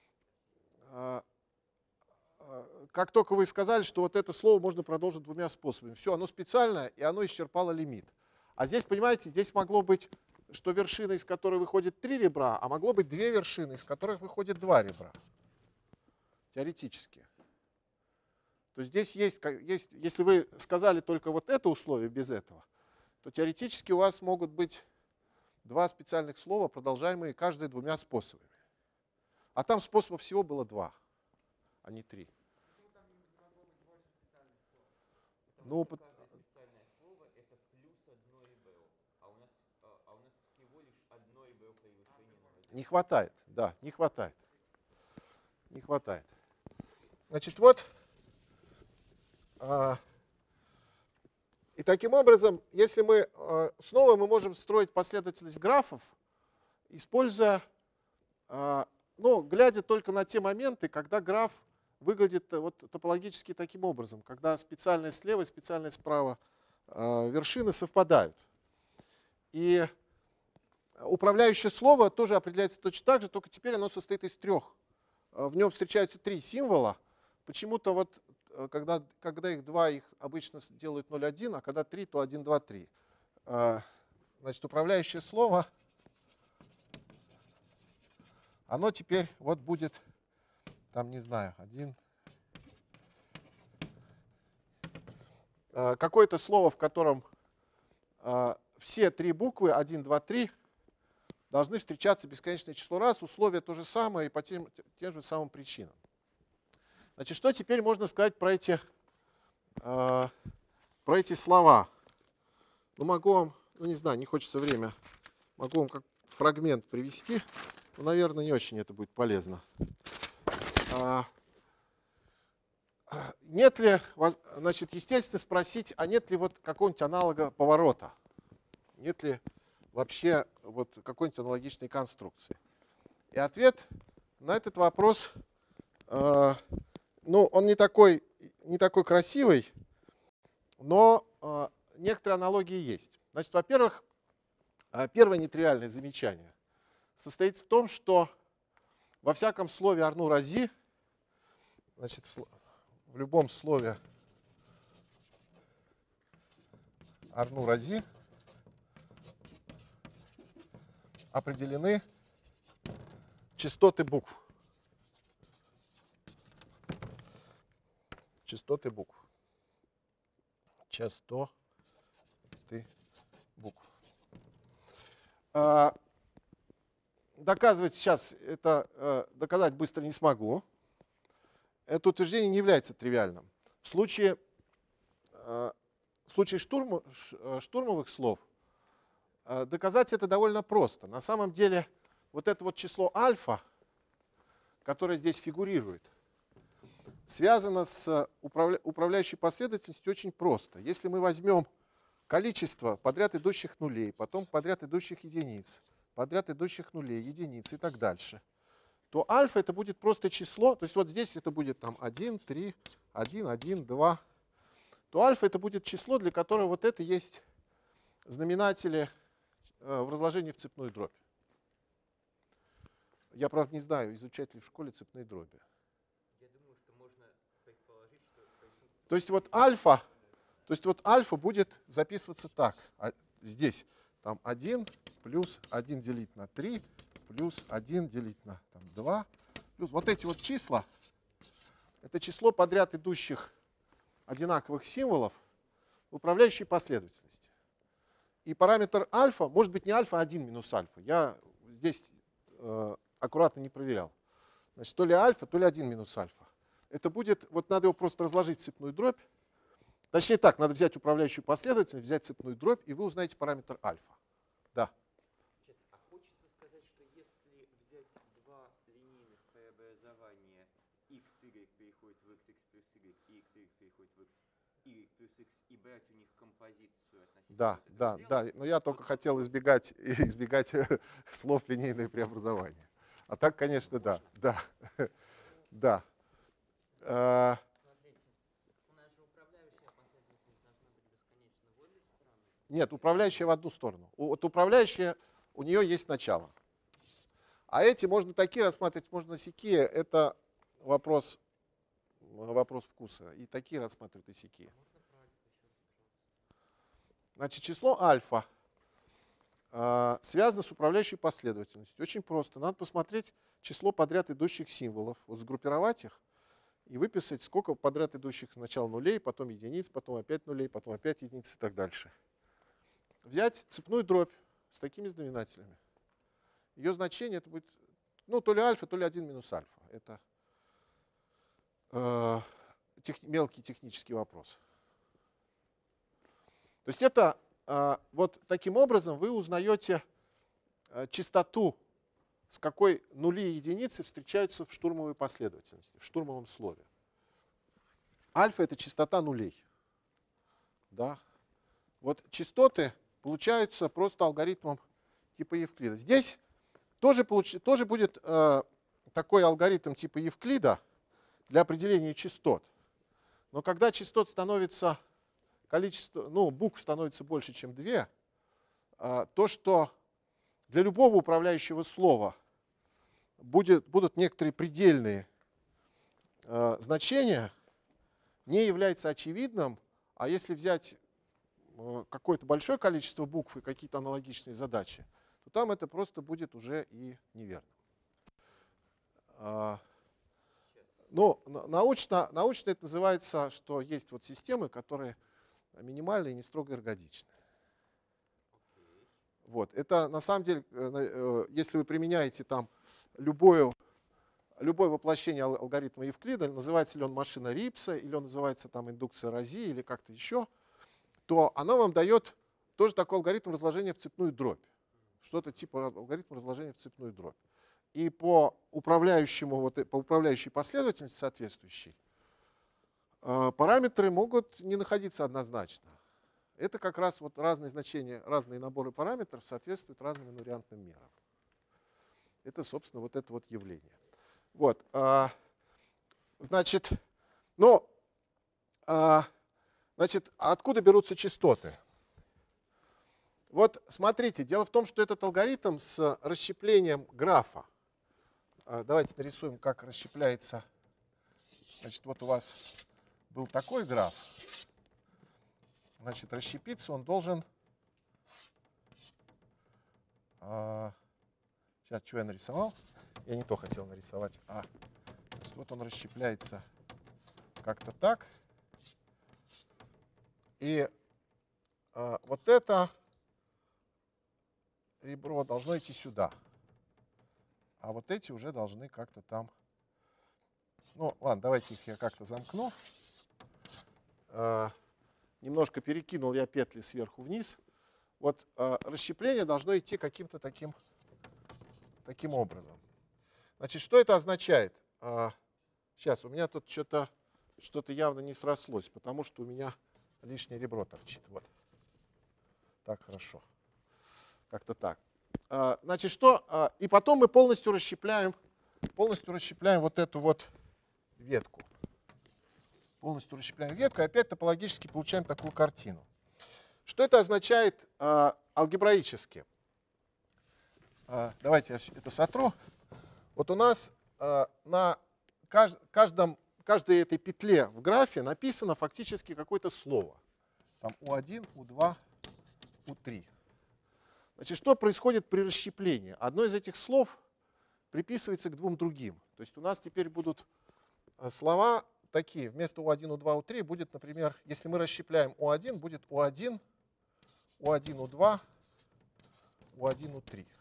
как только вы сказали, что вот это слово можно продолжить двумя способами, все, оно специальное, и оно исчерпало лимит. А здесь, понимаете, здесь могло быть, что вершина, из которой выходит три ребра, а могло быть две вершины, из которых выходит два ребра. Теоретически. То есть здесь есть, есть, если вы сказали только вот это условие без этого, то теоретически у вас могут быть два специальных слова, продолжаемые каждые двумя способами. А там способов всего было два, а не три. Ну, специальное слово это плюс одно ИБО, а у нас, а у нас всего лишь одно ИБО превышение. Не хватает, да, не хватает. Не хватает. Значит, вот. А, и таким образом, если мы а, снова мы можем строить последовательность графов, используя а, но глядя только на те моменты, когда граф выглядит вот топологически таким образом, когда специальные слева и специальные справа э, вершины совпадают. И управляющее слово тоже определяется точно так же, только теперь оно состоит из трех. В нем встречаются три символа. Почему-то вот когда, когда их два, их обычно делают ноль один, а когда три, то один, два, три. Значит, управляющее слово, оно теперь вот будет, там, не знаю, один. Какое-то слово, в котором все три буквы, один, два, три, должны встречаться бесконечное число раз. Условия то же самое и по тем, тем же самым причинам. Значит, что теперь можно сказать про эти, э, про эти слова? Ну, могу вам, ну не знаю, не хочется время, могу вам как фрагмент привести, но, наверное, не очень это будет полезно. А, нет ли, значит, естественно спросить, а нет ли вот какого-нибудь аналога поворота? Нет ли вообще вот какой-нибудь аналогичной конструкции? И ответ на этот вопрос, э, ну, он не такой, не такой красивый, но э, некоторые аналогии есть. Значит, во-первых, первое нетривиальное замечание состоит в том, что во всяком слове Арну-Рази, значит, в, в любом слове Арну-Рази определены частоты букв. Частоты букв. Частоты букв. А, доказывать сейчас это а, доказать быстро не смогу. Это утверждение не является тривиальным. В случае, а, в случае штурм, штурмовых слов доказать это довольно просто. На самом деле вот это вот число альфа, которое здесь фигурирует, связано с управляющей последовательностью очень просто. Если мы возьмем количество подряд идущих нулей, потом подряд идущих единиц, подряд идущих нулей, единиц и так дальше, то альфа это будет просто число, то есть вот здесь это будет там один, три, один, один, два, то альфа это будет число, для которого вот это есть знаменатели в разложении в цепную дробь. Я, правда, не знаю, изучать ли в школе цепные дроби. Я думаю, что можно предположить, что... То есть вот альфа, то есть вот альфа будет записываться так. А здесь там один плюс один делить на три плюс один делить на там, два. Плюс вот эти вот числа, это число подряд идущих одинаковых символов в управляющей последовательности. И параметр альфа может быть не альфа, а один минус альфа. Я здесь э, аккуратно не проверял. Значит, то ли альфа, то ли один минус альфа. Это будет, вот надо его просто разложить в цепную дробь. Точнее так, надо взять управляющую последовательность, взять цепную дробь, и вы узнаете параметр альфа. Да. Сейчас, а хочется сказать, что если взять два линейных преобразования x, y переходит в x, x плюс y, и x, y переходит в x, y плюс x, и брать у них композицию относительно Да, вот да, дела, да. Но я только хотел избегать, избегать слов линейное преобразование. А так, конечно, да, да, да. А, Смотрите, у нас же управляющая последовательность должна быть бесконечно в обе стороны. нет, управляющая в одну сторону. У- Вот управляющая, у нее есть начало. А эти можно такие рассматривать, можно сякие. Это вопрос, вопрос вкуса. И такие рассматривают, и сякие. Значит, число альфа э, связано с управляющей последовательностью. Очень просто. Надо посмотреть число подряд идущих символов, вот сгруппировать их и выписать, сколько подряд идущих сначала нулей, потом единиц, потом опять нулей, потом опять единиц и так дальше. Взять цепную дробь с такими знаменателями. Ее значение это будет ну, то ли альфа, то ли один минус альфа. Это э, тех, мелкий технический вопрос. То есть это э, вот таким образом вы узнаете э, частоту, с какой нули и единицы встречаются в штурмовой последовательности, в штурмовом слове. Альфа это частота нулей. Да? Вот частоты получаются просто алгоритмом типа Евклида. Здесь тоже, получ... тоже будет э, такой алгоритм типа Евклида для определения частот. Но когда частот становится, количество, ну, букв становится больше, чем две, то, что для любого управляющего слова будет, будут некоторые предельные э, значения, не является очевидным. А если взять э, какое-то большое количество букв и какие-то аналогичные задачи, то там это просто будет уже и неверно. Э, ну, научно, научно это называется, что есть вот системы, которые минимальные и не строго эргодичны. Вот. Это на самом деле, если вы применяете там любое, любое воплощение алгоритма Евклида, называется ли он машина Рипса, или он называется там индукция Рози, или как-то еще, то оно вам дает тоже такой алгоритм разложения в цепную дробь. Что-то типа алгоритма разложения в цепную дробь. И по управляющему, вот, по управляющей последовательности соответствующей параметры могут не находиться однозначно. Это как раз вот разные значения, разные наборы параметров соответствуют разным инвариантным мерам. Это, собственно, вот это вот явление. Вот, а, значит, но, а, значит, откуда берутся частоты? Вот смотрите, дело в том, что этот алгоритм с расщеплением графа. А, давайте нарисуем, как расщепляется. Значит, вот у вас был такой граф. Значит, расщепиться он должен... А, сейчас, что я нарисовал? Я не то хотел нарисовать. А, значит, вот он расщепляется как-то так. И а, вот это ребро должно идти сюда. А вот эти уже должны как-то там... Ну, ладно, давайте их я как-то замкну. А, Немножко перекинул я петли сверху вниз. Вот э, расщепление должно идти каким-то таким, таким образом. Значит, что это означает? Э, сейчас, у меня тут что-то что-то явно не срослось, потому что у меня лишнее ребро торчит. Вот. Так, хорошо. Как-то так. Э, значит, что? Э, и потом мы полностью расщепляем, полностью расщепляем вот эту вот ветку. Полностью расщепляем ветку, и опять топологически получаем такую картину. Что это означает э, алгебраически? Э, давайте я это сотру. Вот у нас э, на кажд, каждом, каждой этой петле в графе написано фактически какое-то слово. Там у один, у два, у три. Значит, что происходит при расщеплении? Одно из этих слов приписывается к двум другим. То есть у нас теперь будут слова такие. Вместо у один, у два, у три будет, например, если мы расщепляем у один, будет у один, у один, у два, у один, у три.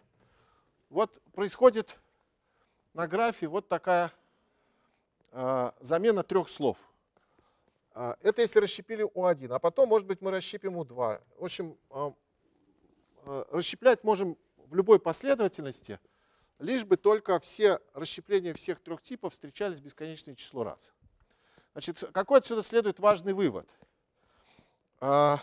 Вот происходит на графе вот такая э, замена трех слов. Э, это если расщепили у один, а потом, может быть, мы расщепим у два. В общем, э, э, расщеплять можем в любой последовательности, лишь бы только все расщепления всех трех типов встречались бесконечное число раз. Значит, какой отсюда следует важный вывод? А,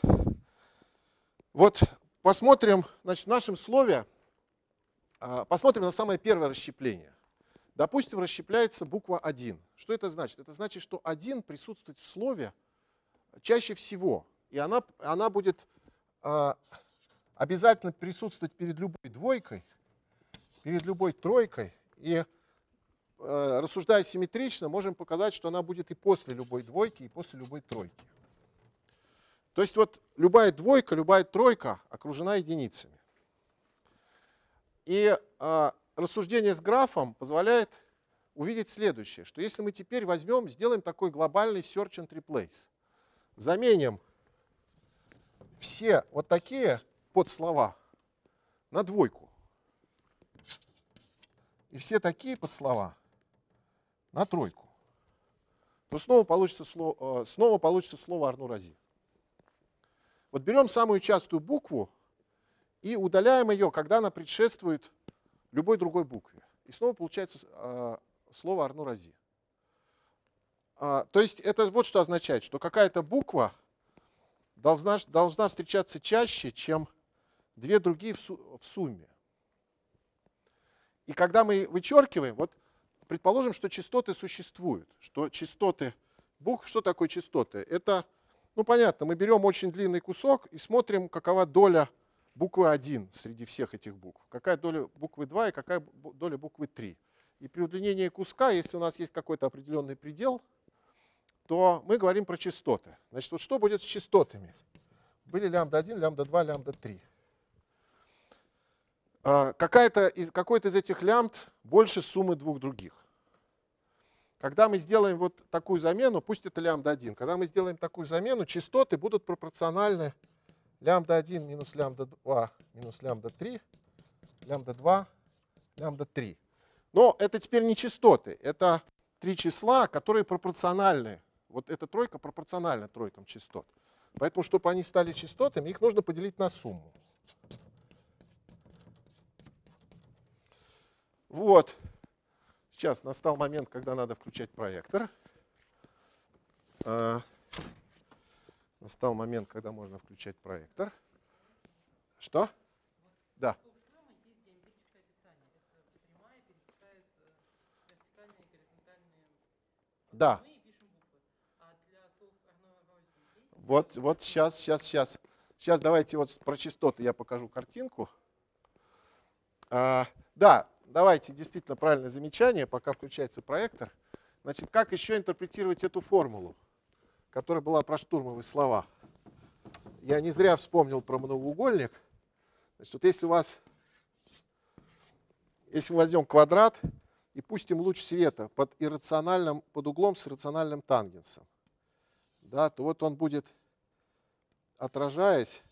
вот посмотрим, значит, в нашем слове, а, посмотрим на самое первое расщепление. Допустим, расщепляется буква один. Что это значит? Это значит, что один присутствует в слове чаще всего. И она, она будет а, обязательно присутствовать перед любой двойкой, перед любой тройкой. И рассуждая симметрично, можем показать, что она будет и после любой двойки, и после любой тройки. То есть вот любая двойка, любая тройка окружена единицами. И э, рассуждение с графом позволяет увидеть следующее, что если мы теперь возьмем, сделаем такой глобальный search and replace, заменим все вот такие подслова на двойку, и все такие подслова на тройку, то снова получится слово, снова получится слово Арну-Рази. Вот берем самую частую букву и удаляем ее, когда она предшествует любой другой букве. И снова получается э, слово Арну-Рази. А, то есть это вот что означает, что какая-то буква должна, должна встречаться чаще, чем две другие в, су, в сумме. И когда мы вычеркиваем, вот предположим, что частоты существуют, что частоты букв, что такое частоты? Это, ну понятно, мы берем очень длинный кусок и смотрим, какова доля буквы один среди всех этих букв, какая доля буквы два и какая доля буквы три. И при удлинении куска, если у нас есть какой-то определенный предел, то мы говорим про частоты. Значит, вот что будет с частотами? Были лямбда один, лямбда два, лямбда три. Какая-то, какой-то из этих лямбд больше суммы двух других. Когда мы сделаем вот такую замену, пусть это лямбда один, когда мы сделаем такую замену, частоты будут пропорциональны лямбда один минус лямбда два минус лямбда три, лямбда два, лямбда три. Но это теперь не частоты, это три числа, которые пропорциональны. Вот эта тройка пропорциональна тройкам частот. Поэтому, чтобы они стали частотами, их нужно поделить на сумму. Вот. Сейчас настал момент, когда надо включать проектор. А, настал момент, когда можно включать проектор. Что? Да. Да. Вот, вот сейчас, сейчас, сейчас. Сейчас давайте вот про частоты я покажу картинку. А, да, давайте, действительно правильное замечание, пока включается проектор. Значит, как еще интерпретировать эту формулу, которая была про штурмовые слова? Я не зря вспомнил про многоугольник. Значит, вот если у вас, если мы возьмем квадрат и пустим луч света под иррациональным, под углом с иррациональным тангенсом, да, то вот он будет, отражаясь,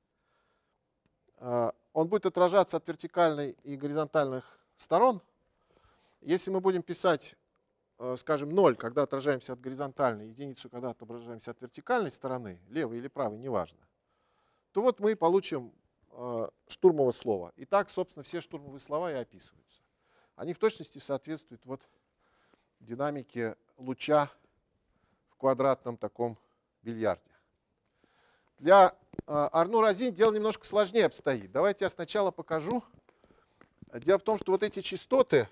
он будет отражаться от вертикальной и горизонтальных сторон. Если мы будем писать, скажем, ноль, когда отражаемся от горизонтальной, единицу, когда отображаемся от вертикальной стороны, левой или правой, неважно, то вот мы получим штурмовое слово. И так, собственно, все штурмовые слова и описываются. Они в точности соответствуют вот динамике луча в квадратном таком бильярде. Для Арну-Рози дело немножко сложнее обстоит. Давайте я сначала покажу. Дело в том, что вот эти частоты,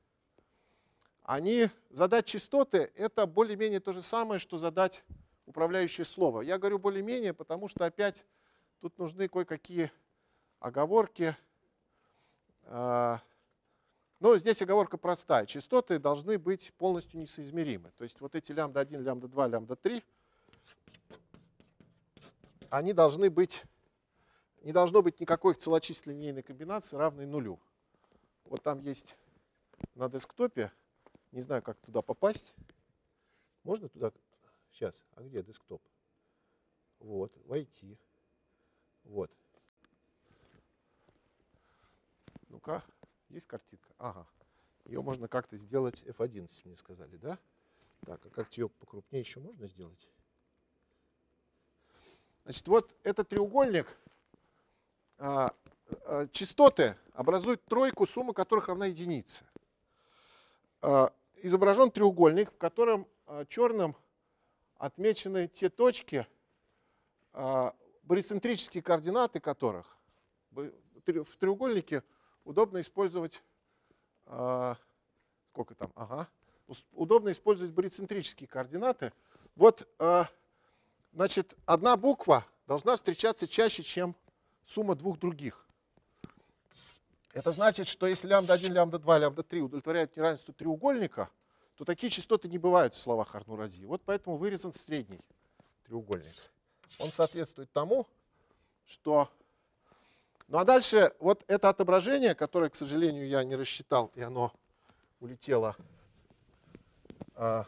они, задать частоты, это более-менее то же самое, что задать управляющее слово. Я говорю более-менее, потому что опять тут нужны кое-какие оговорки. Но здесь оговорка простая. Частоты должны быть полностью несоизмеримы. То есть вот эти лямбда один, лямбда два, лямбда три, они должны быть, не должно быть никакой целочисленной линейной комбинации, равной нулю. Вот там есть на десктопе, не знаю, как туда попасть. Можно туда? Сейчас, а где десктоп? Вот, войти. Вот. Ну-ка, есть картинка? Ага. Ее можно как-то сделать эф одиннадцать, мне сказали, да? Так, а как ее покрупнее еще можно сделать? Значит, вот этот треугольник, а, а, частоты образуют тройку, сумма которых равна единице. А, изображен треугольник, в котором а, черным отмечены те точки, а, барицентрические координаты которых в треугольнике удобно использовать, а, сколько там, ага, удобно использовать барицентрические координаты. Вот, а, значит, одна буква должна встречаться чаще, чем сумма двух других. Это значит, что если лямбда один, лямбда два, лямбда три удовлетворяют неравенству треугольника, то такие частоты не бывают в словах Арну-Рози. Вот поэтому вырезан средний треугольник. Он соответствует тому, что... Ну а дальше вот это отображение, которое, к сожалению, я не рассчитал, и оно улетело, а,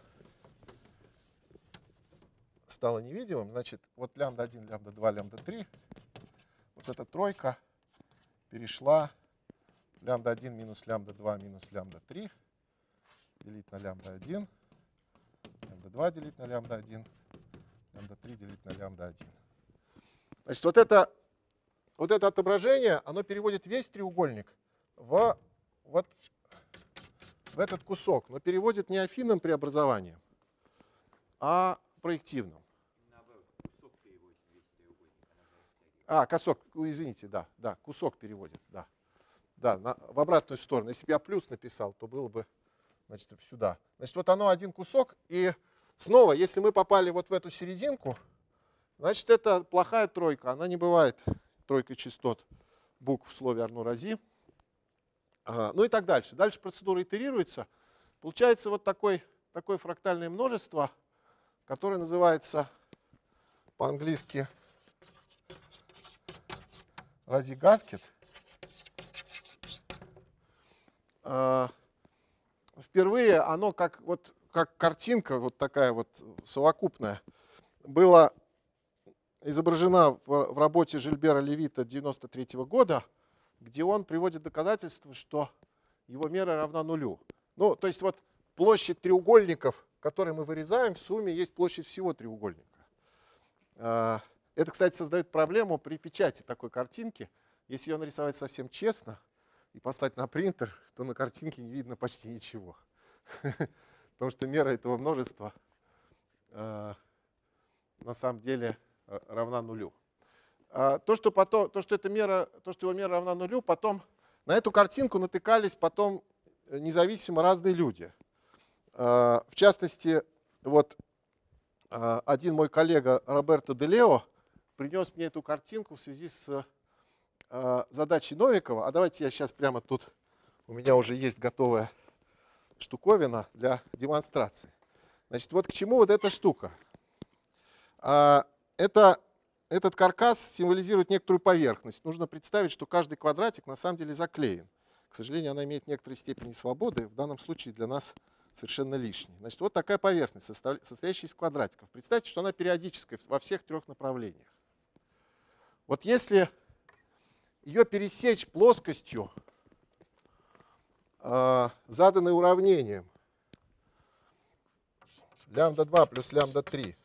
стало невидимым. Значит, вот лямбда один, лямбда два, лямбда три, вот эта тройка перешла лямбда один минус лямбда два минус лямбда три делить на лямбда один, лямбда два делить на лямбда один, лямбда три делить на лямбда один. Значит, вот это, вот это отображение, оно переводит весь треугольник в, вот, в этот кусок, но переводит не афинным преобразованием, а проективным. Наоборот, кусок переводит весь треугольник, а наоборот стягивает. А, кусок, извините, да, да, кусок переводит, да. да, на, в обратную сторону. Если бы я плюс написал, то было бы, значит, сюда. Значит, вот оно один кусок. И снова, если мы попали вот в эту серединку, значит, это плохая тройка. Она не бывает тройкой частот букв в слове Арну-Рази. Ага, ну и так дальше. Дальше процедура итерируется. Получается вот такой, такое фрактальное множество, которое называется по-английски Рази-Гаскет. Впервые оно как, вот, как картинка, вот такая вот совокупная, была изображена в, в работе Жильбера Левита девяносто третьего года, где он приводит доказательство, что его мера равна нулю. Ну, то есть вот площадь треугольников, которые мы вырезаем, в сумме есть площадь всего треугольника. Это, кстати, создает проблему при печати такой картинки. Если ее нарисовать совсем честно и послать на принтер, то на картинке не видно почти ничего. Потому что мера этого множества на самом деле равна нулю. То, что, потом, то, что, эта мера, то, что его мера равна нулю, потом на эту картинку натыкались потом независимо разные люди. В частности, вот один мой коллега Роберто де Лео принес мне эту картинку в связи с задачей Новикова. А давайте я сейчас прямо тут, у меня уже есть готовая штуковина для демонстрации. Значит, вот к чему вот эта штука. Это, этот каркас символизирует некоторую поверхность. Нужно представить, что каждый квадратик на самом деле заклеен. К сожалению, она имеет некоторые степени свободы, в данном случае для нас совершенно лишней. Значит, вот такая поверхность, состоящая из квадратиков. Представьте, что она периодическая во всех трех направлениях. Вот если ее пересечь плоскостью, э, заданной уравнением лямбда два плюс лямбда три,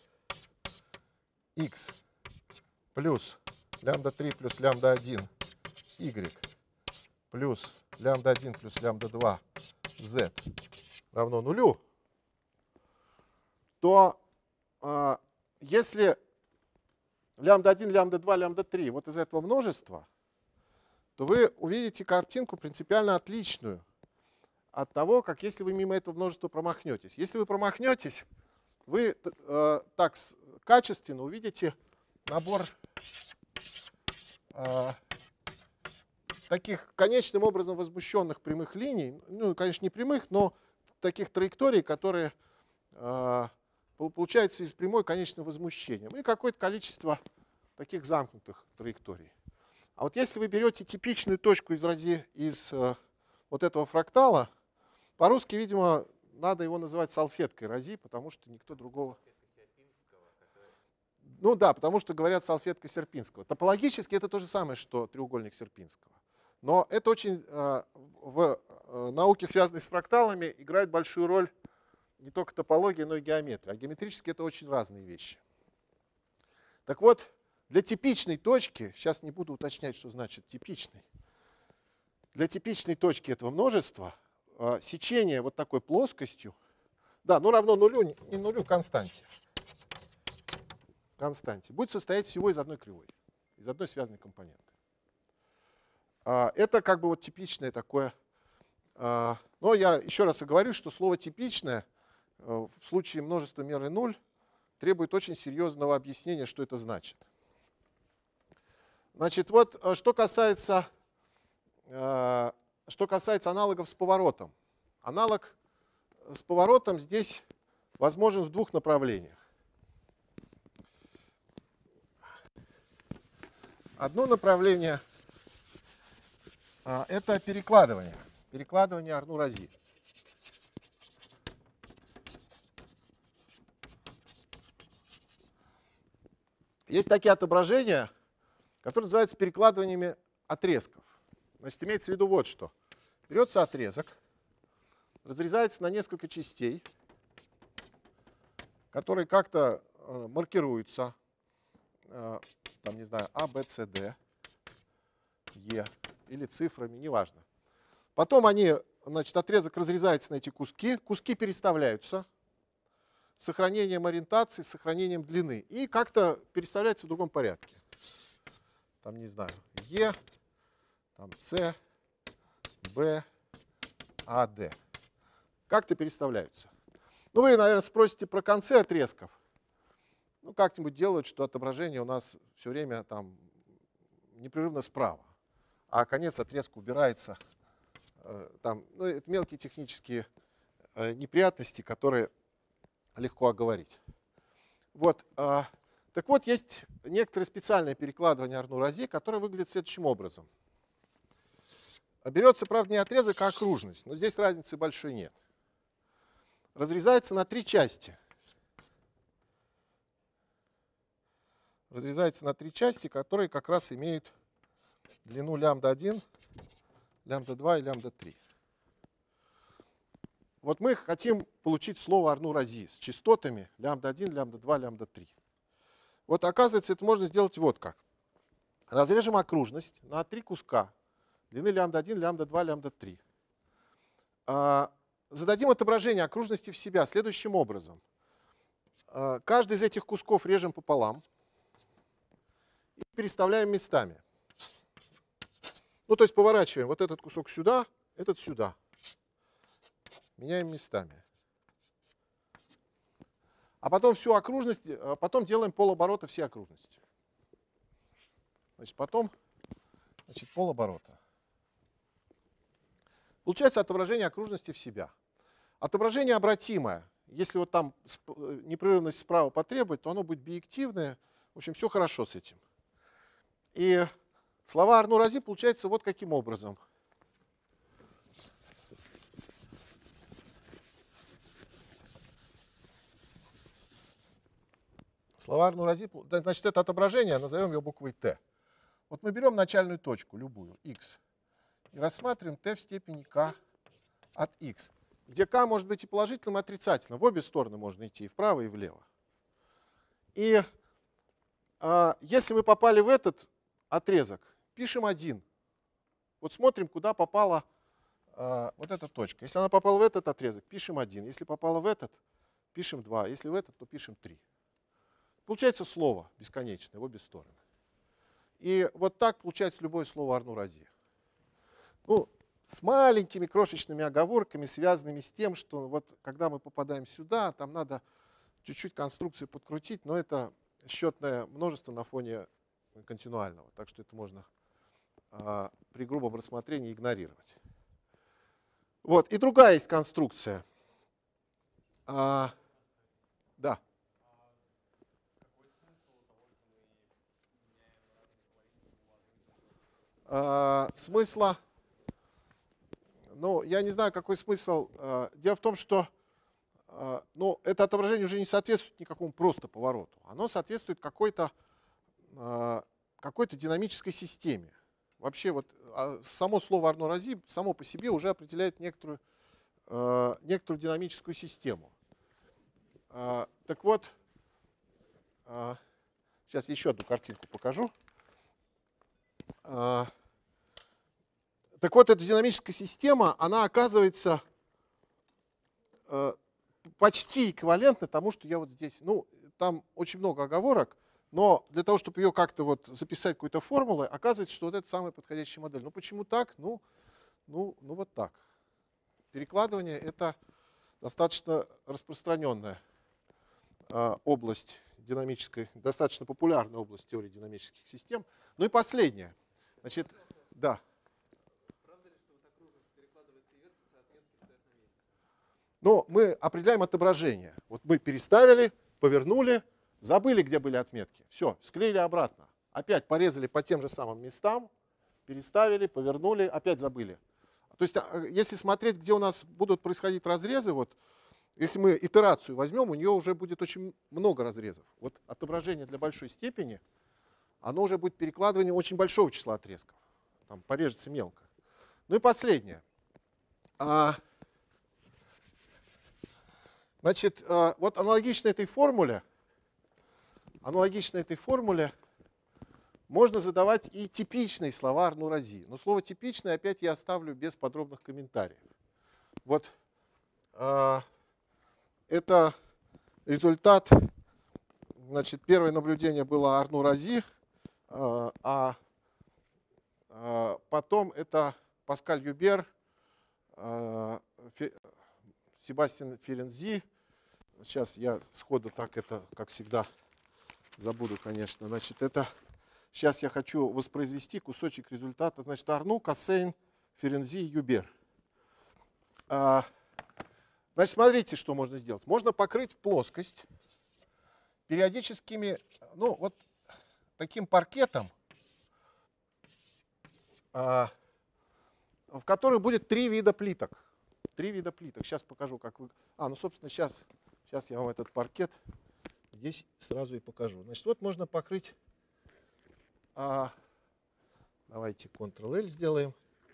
х плюс лямбда три плюс лямбда один, y плюс лямбда один плюс лямбда два, z равно нулю, то э, если лямбда один, лямбда два, лямбда три вот из этого множества, то вы увидите картинку принципиально отличную от того, как если вы мимо этого множества промахнетесь. Если вы промахнетесь, вы э, так качественно увидите набор э, таких конечным образом возмущенных прямых линий, ну, конечно, не прямых, но таких траекторий, которые э, получаются из прямой конечным возмущением, и какое-то количество таких замкнутых траекторий. А вот если вы берете типичную точку из, рази, из э, вот этого фрактала, по-русски, видимо, надо его называть салфеткой Рази, потому что никто другого... Ну да, потому что говорят салфетка Серпинского. Топологически это то же самое, что треугольник Серпинского. Но это очень э, в э, науке, связанной с фракталами, играет большую роль не только топология, но и геометрия. А геометрически это очень разные вещи. Так вот, для типичной точки, сейчас не буду уточнять, что значит типичный, для типичной точки этого множества э, сечение вот такой плоскостью, да, ну равно нулю, не нулю, константе. Константе. Будет состоять всего из одной кривой, из одной связанной компоненты. Это как бы вот типичное такое. Но я еще раз и говорю, что слово «типичное» в случае множества меры ноль требует очень серьезного объяснения, что это значит. Значит, вот что касается, что касается аналогов с поворотом. Аналог с поворотом здесь возможен в двух направлениях. Одно направление – это перекладывание. Перекладывание Арну-Рази. Есть такие отображения, которые называются перекладываниями отрезков. Значит, имеется в виду вот что. Берется отрезок, разрезается на несколько частей, которые как-то э, маркируются, э, там, не знаю, А, Б, С, Д, Е или цифрами, неважно. Потом они, значит, отрезок разрезается на эти куски, куски переставляются с сохранением ориентации, с сохранением длины и как-то переставляются в другом порядке. Там, не знаю, Е, там С, Б, А, Д. Как-то переставляются. Ну, вы, наверное, спросите про концы отрезков. Ну, как-нибудь делают, что отображение у нас все время там непрерывно справа, а конец отрезка убирается. Э, там, ну, это мелкие технические э, неприятности, которые легко оговорить. Вот, э, так вот, есть некоторое специальное перекладывание Арну-Рази, которое выглядит следующим образом. Берется, правда, не отрезок, а окружность, но здесь разницы большой нет. Разрезается на три части. Разрезается на три части, которые как раз имеют длину лямбда один, лямбда два и лямбда три. Вот мы хотим получить слово Арну-Рази с частотами лямбда один, лямбда два, лямбда три. Вот оказывается, это можно сделать вот как. Разрежем окружность на три куска длины лямбда один, лямбда два, лямбда три. Зададим отображение окружности в себя следующим образом. Каждый из этих кусков режем пополам и переставляем местами. Ну, то есть поворачиваем вот этот кусок сюда, этот сюда. Меняем местами. А потом всю окружность, потом делаем полоборота всей окружности. Значит, потом значит, полоборота. Получается отображение окружности в себя. Отображение обратимое. Если вот там непрерывность справа потребует, то оно будет биективное. В общем, все хорошо с этим. И слова Арну-Рази получаются вот каким образом. Слова Арну-Рази, значит, это отображение, назовем ее буквой Т. Вот мы берем начальную точку, любую, x, и рассматриваем t в степени k от x, где k может быть и положительным, и отрицательным. В обе стороны можно идти, и вправо, и влево. И а, если мы попали в этот отрезок, пишем один. Вот смотрим, куда попала а, вот эта точка. Если она попала в этот отрезок, пишем один. Если попала в этот, пишем два. Если в этот, то пишем три. Получается слово бесконечное в обе стороны. И вот так получается любое слово Арну-Рази. Ну, с маленькими крошечными оговорками, связанными с тем, что вот когда мы попадаем сюда, там надо чуть-чуть конструкцию подкрутить, но это счетное множество на фоне континуального. Так что это можно а, при грубом рассмотрении игнорировать. Вот. И другая есть конструкция. А, да. А, смысла, ну, я не знаю, какой смысл. А, дело в том, что а, ну, это отображение уже не соответствует никакому просто повороту. Оно соответствует какой-то а, какой-то динамической системе. Вообще вот а, само слово Арну-Рази само по себе уже определяет некоторую, а, некоторую динамическую систему. А, так вот, а, сейчас еще одну картинку покажу. А, Так вот, эта динамическая система, она оказывается э, почти эквивалентна тому, что я вот здесь. Ну, там очень много оговорок, но для того, чтобы ее как-то вот записать какой-то формулой, оказывается, что вот это самая подходящая модель. Ну, почему так? Ну, ну, ну вот так. Перекладывание — это достаточно распространенная э, область динамической, достаточно популярная область теории динамических систем. Ну и последнее. Значит, да. Но мы определяем отображение. Вот мы переставили, повернули, забыли, где были отметки. Все, склеили обратно. Опять порезали по тем же самым местам, переставили, повернули, опять забыли. То есть, если смотреть, где у нас будут происходить разрезы, вот, если мы итерацию возьмем, у нее уже будет очень много разрезов. Вот отображение для большой степени, оно уже будет перекладывание очень большого числа отрезков. Там порежется мелко. Ну и последнее. Значит, вот аналогично этой формуле, аналогично этой формуле можно задавать и типичные слова Арну-Рази. Но слово «типичное» опять я оставлю без подробных комментариев. Вот э, это результат, значит, первое наблюдение было Арну-Рази, э, а э, потом это Паскаль-Юбер э, Фе, Себастьян Ферензи. Сейчас я сходу так это, как всегда, забуду, конечно. Значит, это сейчас я хочу воспроизвести кусочек результата. Значит, Арну, Кассейн, Ферензи, Юбер. А, значит, смотрите, что можно сделать. Можно покрыть плоскость периодическими, ну, вот таким паркетом, а, в который будет три вида плиток. Три вида плиток. Сейчас покажу, как вы... А, ну, собственно, сейчас, сейчас я вам этот паркет здесь сразу и покажу. Значит, вот можно покрыть... А, давайте контрол-L сделаем.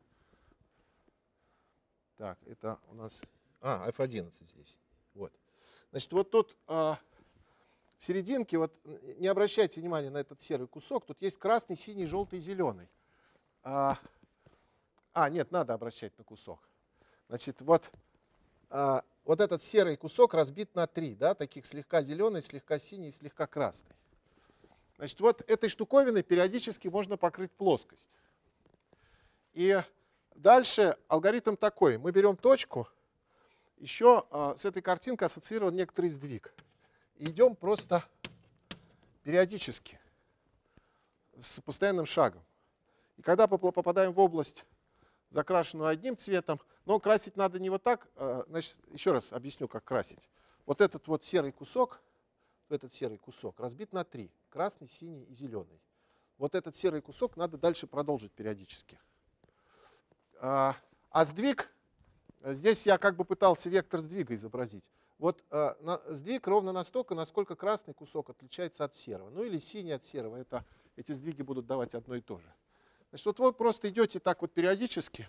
Так, это у нас... А, эф одиннадцать здесь. Вот. Значит, вот тут а, в серединке, вот не обращайте внимания на этот серый кусок, тут есть красный, синий, желтый, зеленый. А, а нет, надо обращать на кусок. Значит, вот, а, вот этот серый кусок разбит на три, да, таких слегка зеленый, слегка синий и слегка красный. Значит, вот этой штуковиной периодически можно покрыть плоскость. И дальше алгоритм такой. Мы берем точку, еще а, с этой картинкой ассоциирован некоторый сдвиг. И идем просто периодически, с постоянным шагом. И когда попадаем в область, закрашенную одним цветом, но красить надо не вот так, значит, еще раз объясню, как красить. Вот этот вот серый кусок, этот серый кусок разбит на три, красный, синий и зеленый. Вот этот серый кусок надо дальше продолжить периодически. А, а сдвиг, здесь я как бы пытался вектор сдвига изобразить. Вот а, на, сдвиг ровно настолько, насколько красный кусок отличается от серого. Ну или синий от серого. Это, эти сдвиги будут давать одно и то же. Значит, вот вы просто идете так вот периодически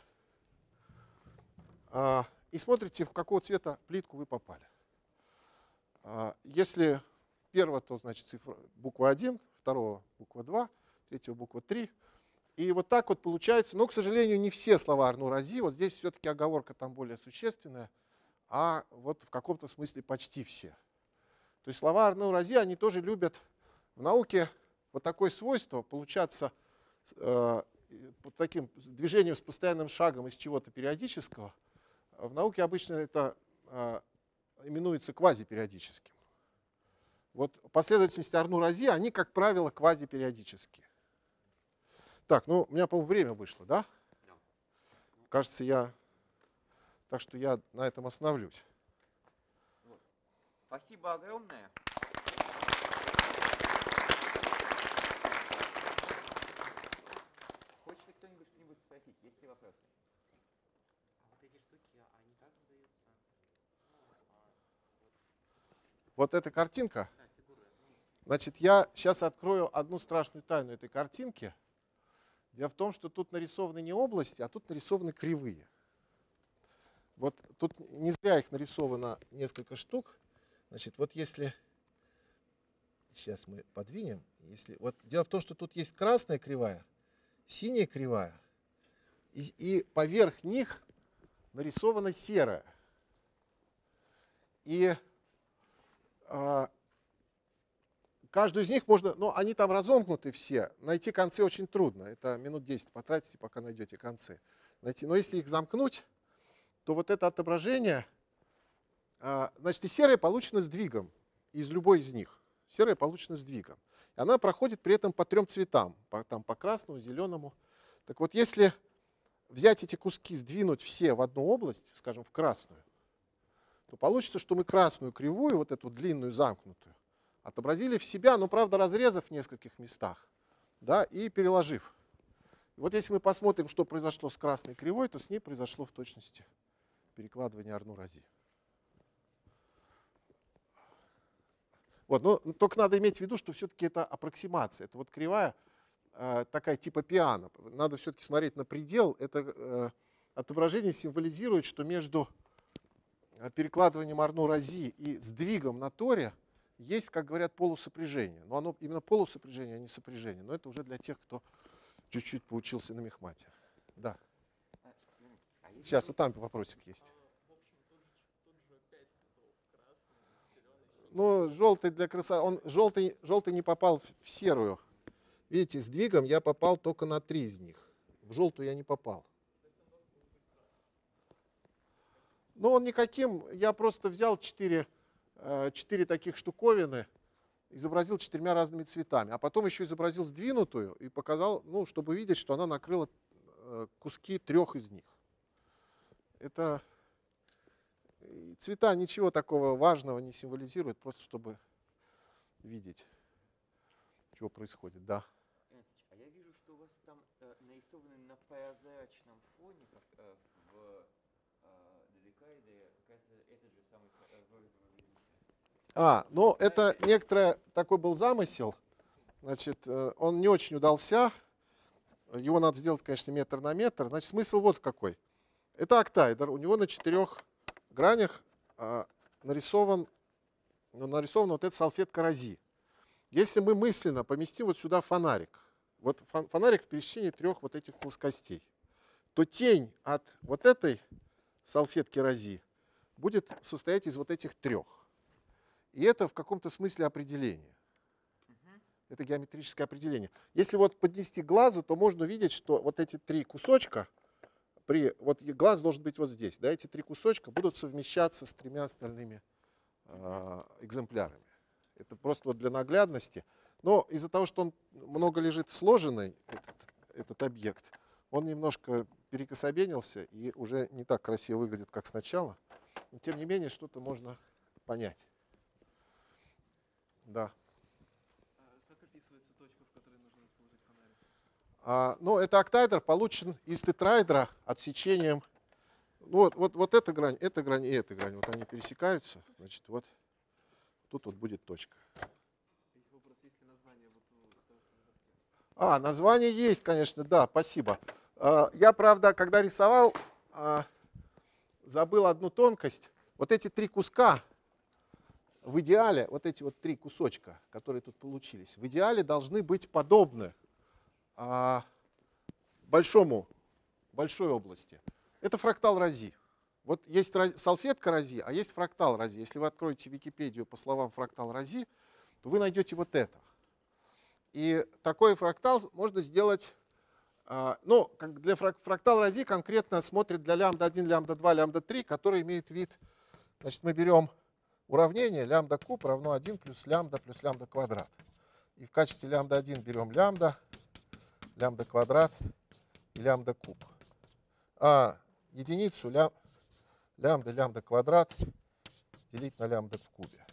а, и смотрите, в какого цвета плитку вы попали. А, если первого, то значит цифра, буква один, второго буква два, третьего буква три. И вот так вот получается, но, к сожалению, не все слова Арну Рази, вот здесь все-таки оговорка там более существенная, а вот в каком-то смысле почти все. То есть слова Арну Рази, они тоже любят в науке вот такое свойство получаться э, под таким движением с постоянным шагом из чего-то периодического. В науке обычно это э, именуется квазипериодическим. Вот последовательности Арну Рази, они, как правило, квазипериодические. Так, ну, у меня, по-моему, время вышло, да? Да. Кажется, я... Так что я на этом остановлюсь. Вот. Спасибо огромное. Хочет ли кто-нибудь что-нибудь спросить? Есть ли вопросы? А вот эти штуки, они так задаются? Ну, а, вот. Вот эта картинка. Да, фигуры. Ну, Значит, я сейчас открою одну страшную тайну этой картинки. Дело в том, что тут нарисованы не области, а тут нарисованы кривые. Вот тут не зря их нарисовано несколько штук. Значит, вот если... Сейчас мы подвинем. Если, вот, дело в том, что тут есть красная кривая, синяя кривая, и, и поверх них нарисована серая. И э, каждую из них можно, ну, они там разомкнуты все, найти концы очень трудно. Это минут десять потратите, пока найдете концы. Найти, но если их замкнуть, то вот это отображение, э, значит, и серая получена сдвигом из любой из них. Серая получена сдвигом. И она проходит при этом по трем цветам, по, там, по красному, зеленому. Так вот, если взять эти куски, сдвинуть все в одну область, скажем, в красную, то получится, что мы красную кривую, вот эту длинную замкнутую, отобразили в себя, но, правда, разрезав в нескольких местах, да, и переложив. И вот если мы посмотрим, что произошло с красной кривой, то с ней произошло в точности перекладывание Арну Рази. Вот, но только надо иметь в виду, что все-таки это аппроксимация. Это вот кривая э, такая типа пиано. Надо все-таки смотреть на предел. Это э, отображение символизирует, что между перекладыванием Арну Рази и сдвигом на торе есть, как говорят, полусопряжение. Но оно именно полусопряжение, а не сопряжение. Но это уже для тех, кто чуть-чуть поучился на мехмате. Да. Сейчас, вот там вопросик есть. Ну, желтый для красоты. Он желтый, желтый не попал в серую. Видите, сдвигом я попал только на три из них. В желтую я не попал. Ну, он никаким, я просто взял четыре, четыре таких штуковины, изобразил четырьмя разными цветами, а потом еще изобразил сдвинутую и показал, ну, чтобы видеть, что она накрыла куски трех из них. Это цвета ничего такого важного не символизируют, просто чтобы видеть, что происходит. Да. А я вижу, что у вас там э, нарисованы на прозрачном фоне, как э, в э, Додекаэдре, этот же самый... Э, а, ну это некоторый такой был замысел. Значит, э, он не очень удался. Его надо сделать, конечно, метр на метр. Значит, смысл вот какой. Это октаэдр. У него на четырех гранях э, нарисован, ну, нарисована вот эта салфетка Рози. Если мы мысленно поместим вот сюда фонарик, вот фонарик в пересечении трех вот этих плоскостей, то тень от вот этой салфетки Рози будет состоять из вот этих трех. И это в каком-то смысле определение. Это геометрическое определение. Если вот поднести к глазу, то можно увидеть, что вот эти три кусочка, при, вот глаз должен быть вот здесь, да, эти три кусочка будут совмещаться с тремя остальными э, экземплярами. Это просто вот для наглядности. Но из-за того, что он много лежит сложенный, этот, этот объект, он немножко перекособенился и уже не так красиво выглядит, как сначала. Но тем не менее, что-то можно понять. Да. А как описывается точка, в которой нужно расположить фонарик? А, ну, это октаэдр получен из тетраэдра отсечением. Ну, вот, вот, вот эта грань, эта грань и эта грань. Вот они пересекаются. Значит, вот тут вот будет точка. Вопрос, есть ли название вот у того, что А, название есть, конечно, да, спасибо. А, я, правда, когда рисовал, а, забыл одну тонкость. Вот эти три куска, в идеале, вот эти вот три кусочка, которые тут получились, в идеале должны быть подобны а, большому, большой области. Это фрактал Рози. Вот есть салфетка Рози, а есть фрактал Рози. Если вы откроете Википедию по словам фрактал Рози, то вы найдете вот это. И такой фрактал можно сделать, а, ну, как для фрактал Рози конкретно смотрит для лямбда один, лямбда два, лямбда три, который имеет вид, значит, мы берем уравнение лямбда куб равно один плюс лямбда плюс лямбда квадрат. И в качестве лямбда один берем лямбда, лямбда квадрат и лямбда куб. А единицу лям, лямбда лямбда квадрат делить на лямбда в кубе.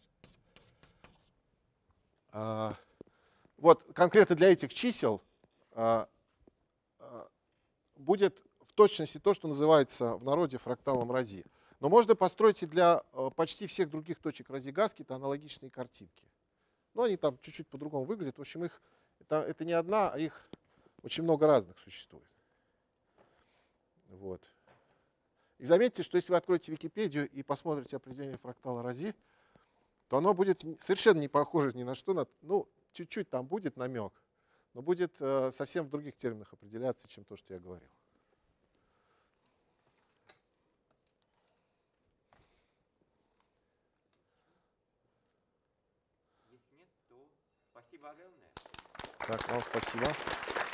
А, вот конкретно для этих чисел а, а, будет в точности то, что называется в народе фракталом Рози. Но можно построить и для почти всех других точек Рози-Гаскета аналогичные картинки. Но они там чуть-чуть по-другому выглядят. В общем, их, это, это не одна, а их очень много разных существует. Вот. И заметьте, что если вы откроете Википедию и посмотрите определение фрактала Рози, то оно будет совершенно не похоже ни на что. На, ну, чуть-чуть там будет намек, но будет э, совсем в других терминах определяться, чем то, что я говорил. Если нет, то спасибо огромное. Так, вам спасибо.